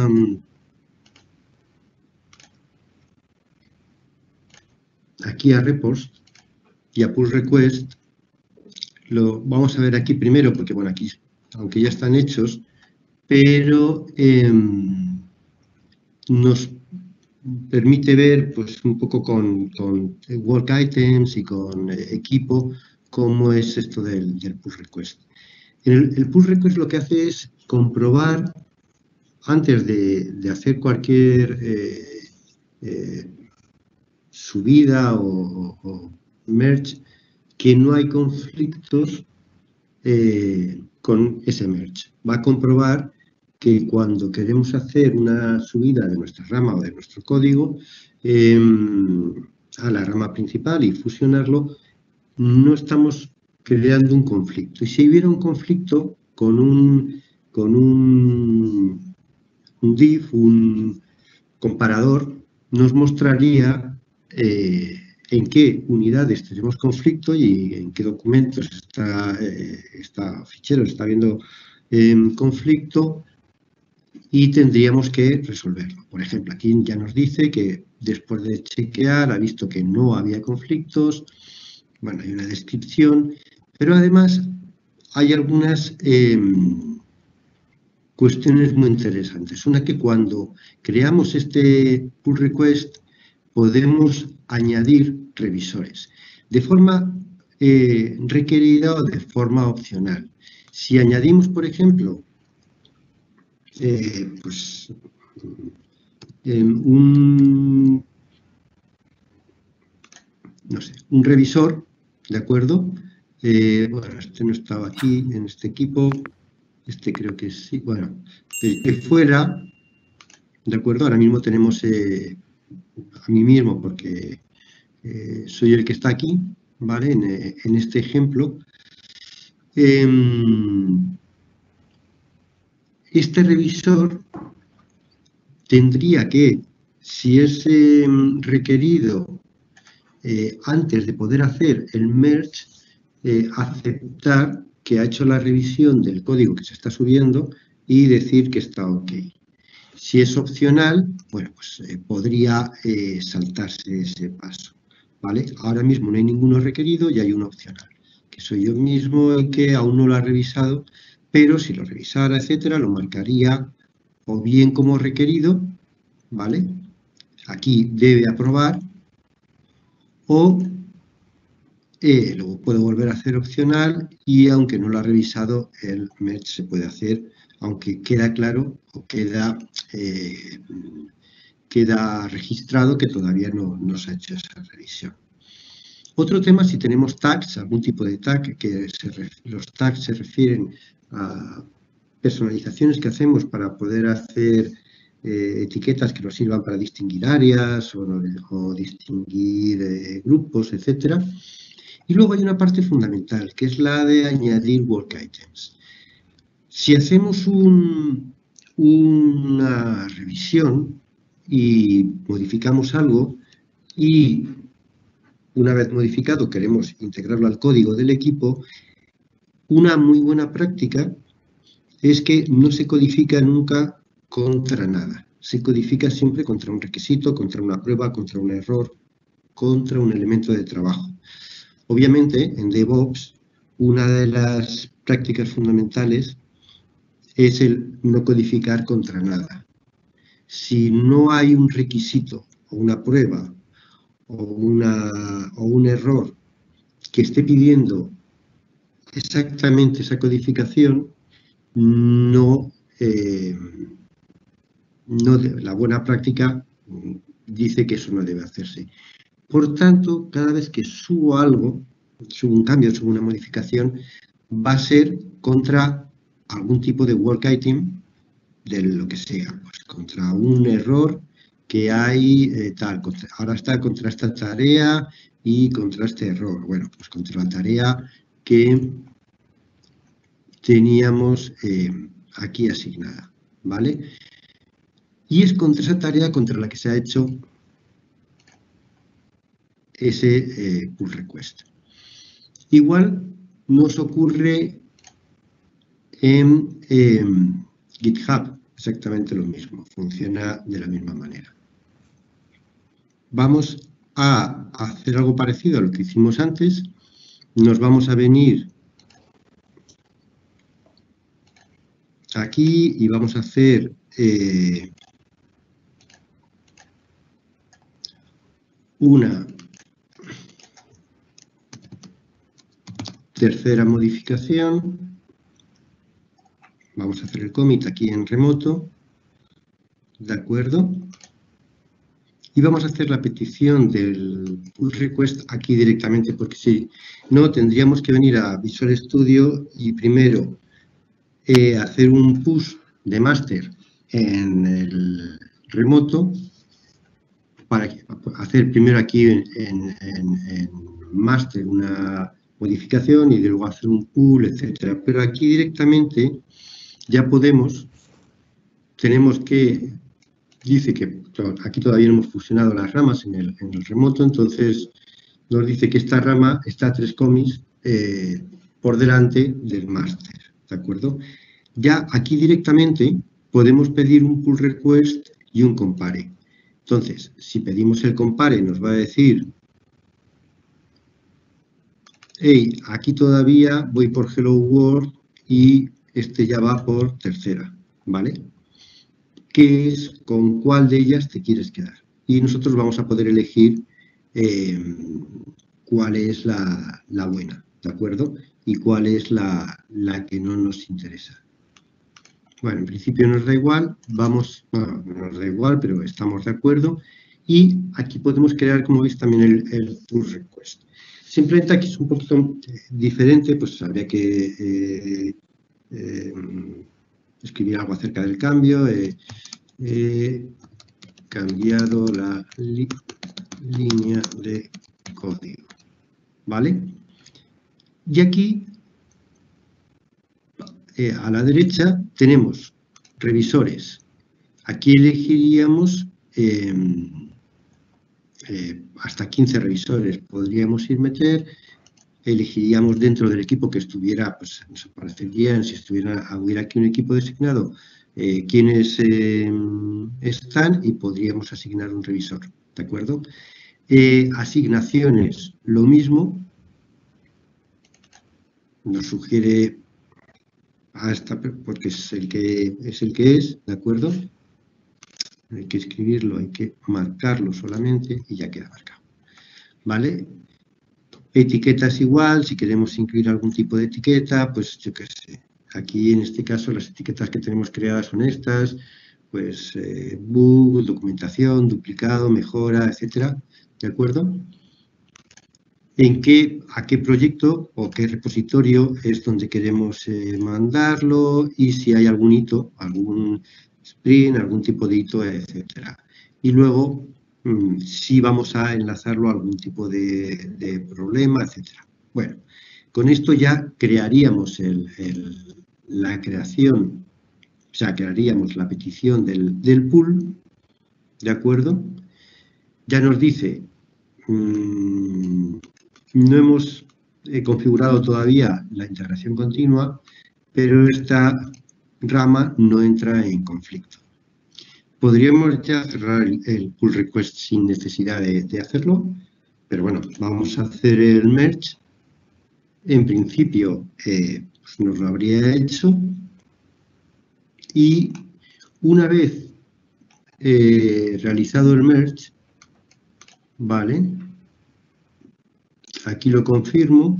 aquí a repost y a pull request, lo vamos a ver aquí primero, porque bueno, aquí, aunque ya están hechos, pero nos permite ver pues un poco con work items y con equipo cómo es esto del pull request. El pull request lo que hace es comprobar, antes de hacer cualquier subida o merge, que no hay conflictos con ese merge. Va a comprobar que cuando queremos hacer una subida de nuestra rama o de nuestro código a la rama principal y fusionarlo, no estamos creando un conflicto. Y si hubiera un conflicto con un div, un comparador, nos mostraría en qué unidades tenemos conflicto y en qué documentos está fichero está habiendo conflicto, y tendríamos que resolverlo. Por ejemplo, aquí ya nos dice que después de chequear ha visto que no había conflictos. Bueno, hay una descripción, pero además hay algunas cuestiones muy interesantes. Una, que cuando creamos este pull request podemos añadir revisores de forma requerida o de forma opcional. Si añadimos, por ejemplo, pues, un revisor, ¿de acuerdo? Bueno, este no estaba aquí en este equipo, este creo que sí, bueno, que fuera, ¿de acuerdo? Ahora mismo tenemos a mí mismo porque soy el que está aquí, ¿vale? En este ejemplo. Este revisor tendría que, si es requerido antes de poder hacer el merge, aceptar que ha hecho la revisión del código que se está subiendo y decir que está OK. Si es opcional, bueno, pues podría saltarse ese paso, ¿vale? Ahora mismo no hay ninguno requerido y hay uno opcional, que soy yo mismo el que aún no lo ha revisado, pero si lo revisara, etcétera, lo marcaría o bien como requerido, ¿vale? Aquí debe aprobar, o luego puedo volver a hacer opcional y aunque no lo ha revisado, el merge se puede hacer, aunque queda claro o queda registrado que todavía no se ha hecho esa revisión. Otro tema, si tenemos tags, algún tipo de tag, que los tags se refieren a personalizaciones que hacemos para poder hacer etiquetas que nos sirvan para distinguir áreas o distinguir grupos, etc. Y luego hay una parte fundamental, que es la de añadir work items. Si hacemos una revisión y modificamos algo y una vez modificado queremos integrarlo al código del equipo, una muy buena práctica es que no se codifica nunca contra nada. Se codifica siempre contra un requisito, contra una prueba, contra un error, contra un elemento de trabajo. Obviamente, en DevOps, una de las prácticas fundamentales es el no codificar contra nada. Si no hay un requisito o una prueba o un error que esté pidiendo exactamente esa codificación, la buena práctica dice que eso no debe hacerse. Por tanto, cada vez que subo algo, subo un cambio, subo una modificación, va a ser contra algún tipo de work item de lo que sea, pues contra un error que hay ahora está contra esta tarea y contra este error. Bueno, pues contra la tarea que teníamos aquí asignada, ¿vale? Y es contra esa tarea contra la que se ha hecho ese pull request. Igual nos ocurre en GitHub, exactamente lo mismo, funciona de la misma manera. Vamos a hacer algo parecido a lo que hicimos antes. Nos vamos a venir aquí y vamos a hacer una tercera modificación. Vamos a hacer el commit aquí en remoto, ¿de acuerdo? Y vamos a hacer la petición del pull request aquí directamente, porque si no, tendríamos que venir a Visual Studio y primero hacer un push de master en el remoto, para hacer primero aquí en master una modificación y luego hacer un pull, etcétera. Pero aquí directamente ya tenemos que, dice que aquí todavía no hemos fusionado las ramas en el remoto, entonces nos dice que esta rama está a 3 commits por delante del máster, ¿de acuerdo? Ya aquí directamente podemos pedir un pull request y un compare. Entonces, si pedimos el compare, nos va a decir, hey, aquí todavía voy por Hello World y este ya va por tercera, ¿vale? ¿Qué es, con cuál de ellas te quieres quedar? Y nosotros vamos a poder elegir cuál es la buena, ¿de acuerdo? Y cuál es la que no nos interesa. Bueno, en principio nos da igual, bueno, nos da igual, pero estamos de acuerdo. Y aquí podemos crear, como veis, también el pull request. Simplemente aquí es un poquito diferente, pues habría que escribir algo acerca del cambio. He cambiado la línea de código, ¿vale? Y aquí, a la derecha, tenemos revisores. Aquí elegiríamos hasta 15 revisores. Podríamos meter, elegiríamos dentro del equipo que estuviera, pues nos aparecerían, si hubiera aquí un equipo designado, quienes están y podríamos asignar un revisor, ¿de acuerdo? Asignaciones, lo mismo. Nos sugiere porque es el que es, ¿de acuerdo? Hay que escribirlo, hay que marcarlo solamente y ya queda marcado, ¿vale? Etiquetas igual, si queremos incluir algún tipo de etiqueta, pues yo qué sé. Aquí en este caso las etiquetas que tenemos creadas son estas, pues bug, documentación, duplicado, mejora, etcétera, ¿de acuerdo? A qué proyecto o qué repositorio es donde queremos mandarlo y si hay algún hito, algún sprint, algún tipo de hito, etcétera. Y luego, si vamos a enlazarlo a algún tipo de problema, etcétera. Bueno, con esto ya crearíamos la creación, o sea, crearíamos la petición del pool, ¿de acuerdo? Ya nos dice... no hemos configurado todavía la integración continua, pero esta rama no entra en conflicto. Podríamos ya cerrar el pull request sin necesidad de hacerlo, pero bueno, vamos a hacer el merge. En principio, pues nos lo habría hecho. Y una vez realizado el merge, vale, aquí lo confirmo.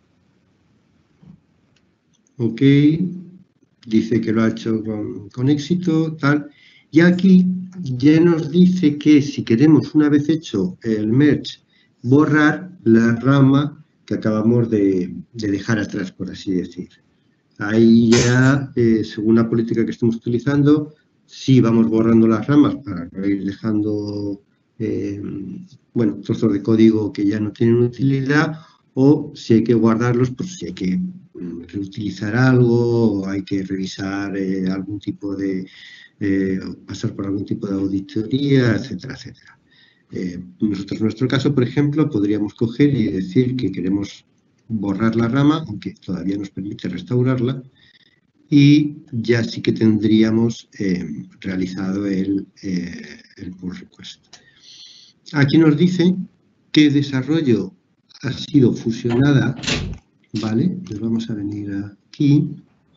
Ok, dice que lo ha hecho con éxito, tal. Y aquí ya nos dice que si queremos, una vez hecho el merge, borrar la rama que acabamos de dejar atrás, por así decir. Ahí ya, según la política que estemos utilizando, sí vamos borrando las ramas para no ir dejando, bueno, trozos de código que ya no tienen utilidad, o si hay que guardarlos, pues si hay que reutilizar algo, o hay que revisar algún tipo de, pasar por algún tipo de auditoría, etcétera, etcétera. Nosotros, en nuestro caso, por ejemplo, podríamos coger y decir que queremos borrar la rama, aunque todavía nos permite restaurarla, y ya sí que tendríamos realizado el pull request. Aquí nos dice qué desarrollo ha sido fusionada, ¿vale? Pues vamos a venir aquí.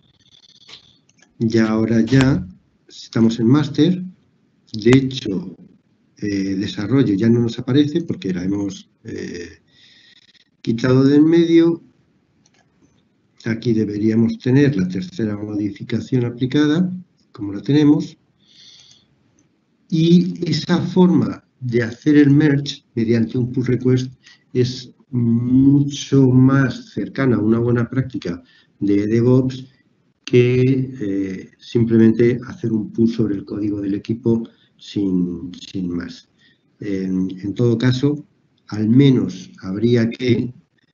Y ahora ya estamos en máster. De hecho, desarrollo ya no nos aparece porque la hemos quitado de en medio. Aquí deberíamos tener la tercera modificación aplicada, como la tenemos. Y esa forma de hacer el merge mediante un pull request es mucho más cercana a una buena práctica de DevOps que simplemente hacer un pull sobre el código del equipo sin más. En todo caso, al menos habría que,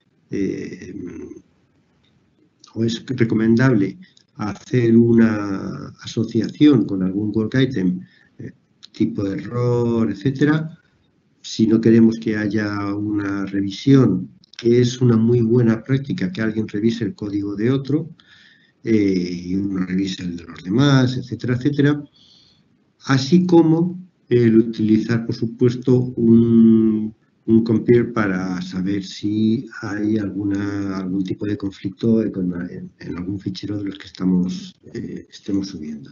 o es recomendable, hacer una asociación con algún work item, tipo de error, etcétera, si no queremos que haya una revisión, que es una muy buena práctica que alguien revise el código de otro, y uno revisa el de los demás, etcétera, etcétera, así como el utilizar, por supuesto, un compare para saber si hay algún tipo de conflicto en algún fichero de los que estemos subiendo.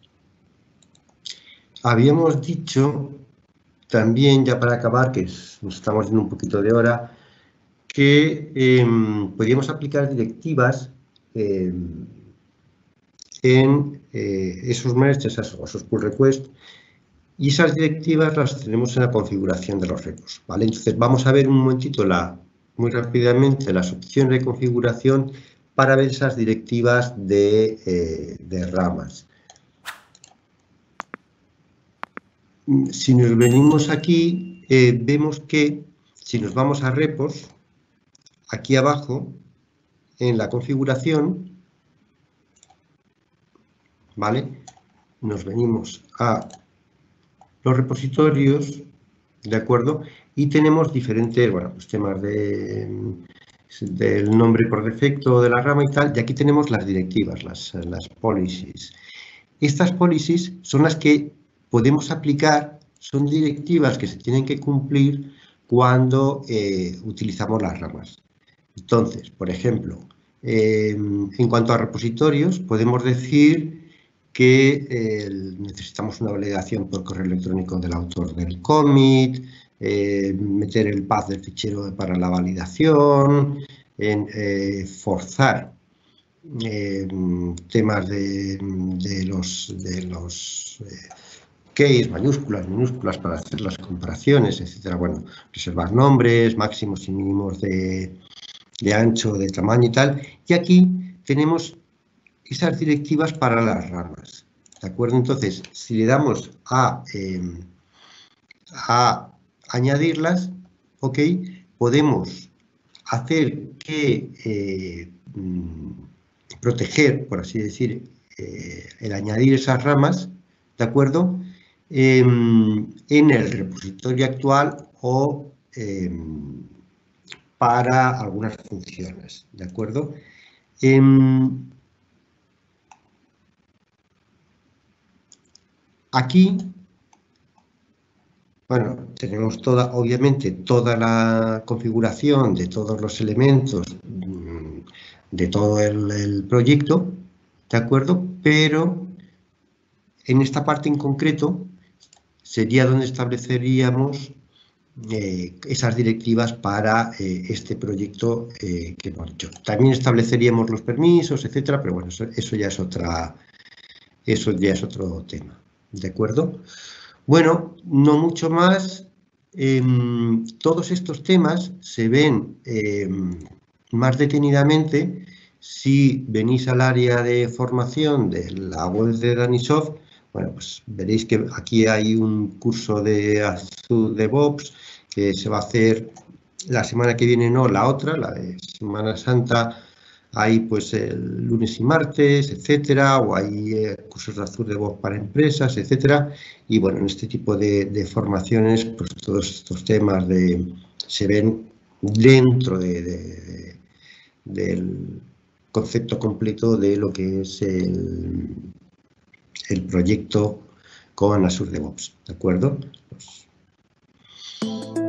Habíamos dicho también, ya para acabar, que nos estamos yendo un poquito de hora, que podíamos aplicar directivas en esos merge, esos pull requests, y esas directivas las tenemos en la configuración de los repos, ¿vale? Entonces vamos a ver un momentito muy rápidamente las opciones de configuración para ver esas directivas de ramas. Si nos venimos aquí, vemos que si nos vamos a repos, aquí abajo, en la configuración, ¿vale? Nos venimos a los repositorios, ¿de acuerdo? Y tenemos diferentes, bueno, pues temas del nombre por defecto de la rama y tal, y aquí tenemos las directivas, las policies. Estas policies son las que podemos aplicar, son directivas que se tienen que cumplir cuando utilizamos las ramas. Entonces, por ejemplo, en cuanto a repositorios, podemos decir que necesitamos una validación por correo electrónico del autor del commit, meter el path del fichero para la validación, forzar temas de los keys, mayúsculas, minúsculas para hacer las comparaciones, etcétera. Bueno, reservar nombres, máximos y mínimos de ancho, de tamaño y tal. Y aquí tenemos esas directivas para las ramas, ¿de acuerdo? Entonces, si le damos a añadirlas, ¿ok? Podemos hacer que proteger, por así decir, el añadir esas ramas, ¿de acuerdo? En el repositorio actual o para algunas funciones, ¿de acuerdo? Aquí, bueno, tenemos obviamente toda la configuración de todos los elementos de todo el proyecto, ¿de acuerdo? Pero en esta parte en concreto sería donde estableceríamos esas directivas para este proyecto que hemos hecho. También estableceríamos los permisos, etcétera, pero bueno, eso ya es otro tema, ¿de acuerdo? Bueno, no mucho más. Todos estos temas se ven más detenidamente si venís al área de formación de la web de Danisoft. Bueno, pues veréis que aquí hay un curso de Azure DevOps que se va a hacer la semana que viene, no, la otra, la de Semana Santa. Hay pues el lunes y martes, etcétera, o hay cursos de Azure DevOps para empresas, etcétera. Y bueno, en este tipo de formaciones, pues todos estos temas se ven dentro del concepto completo de lo que es el proyecto con Azure DevOps, ¿de acuerdo? Pues,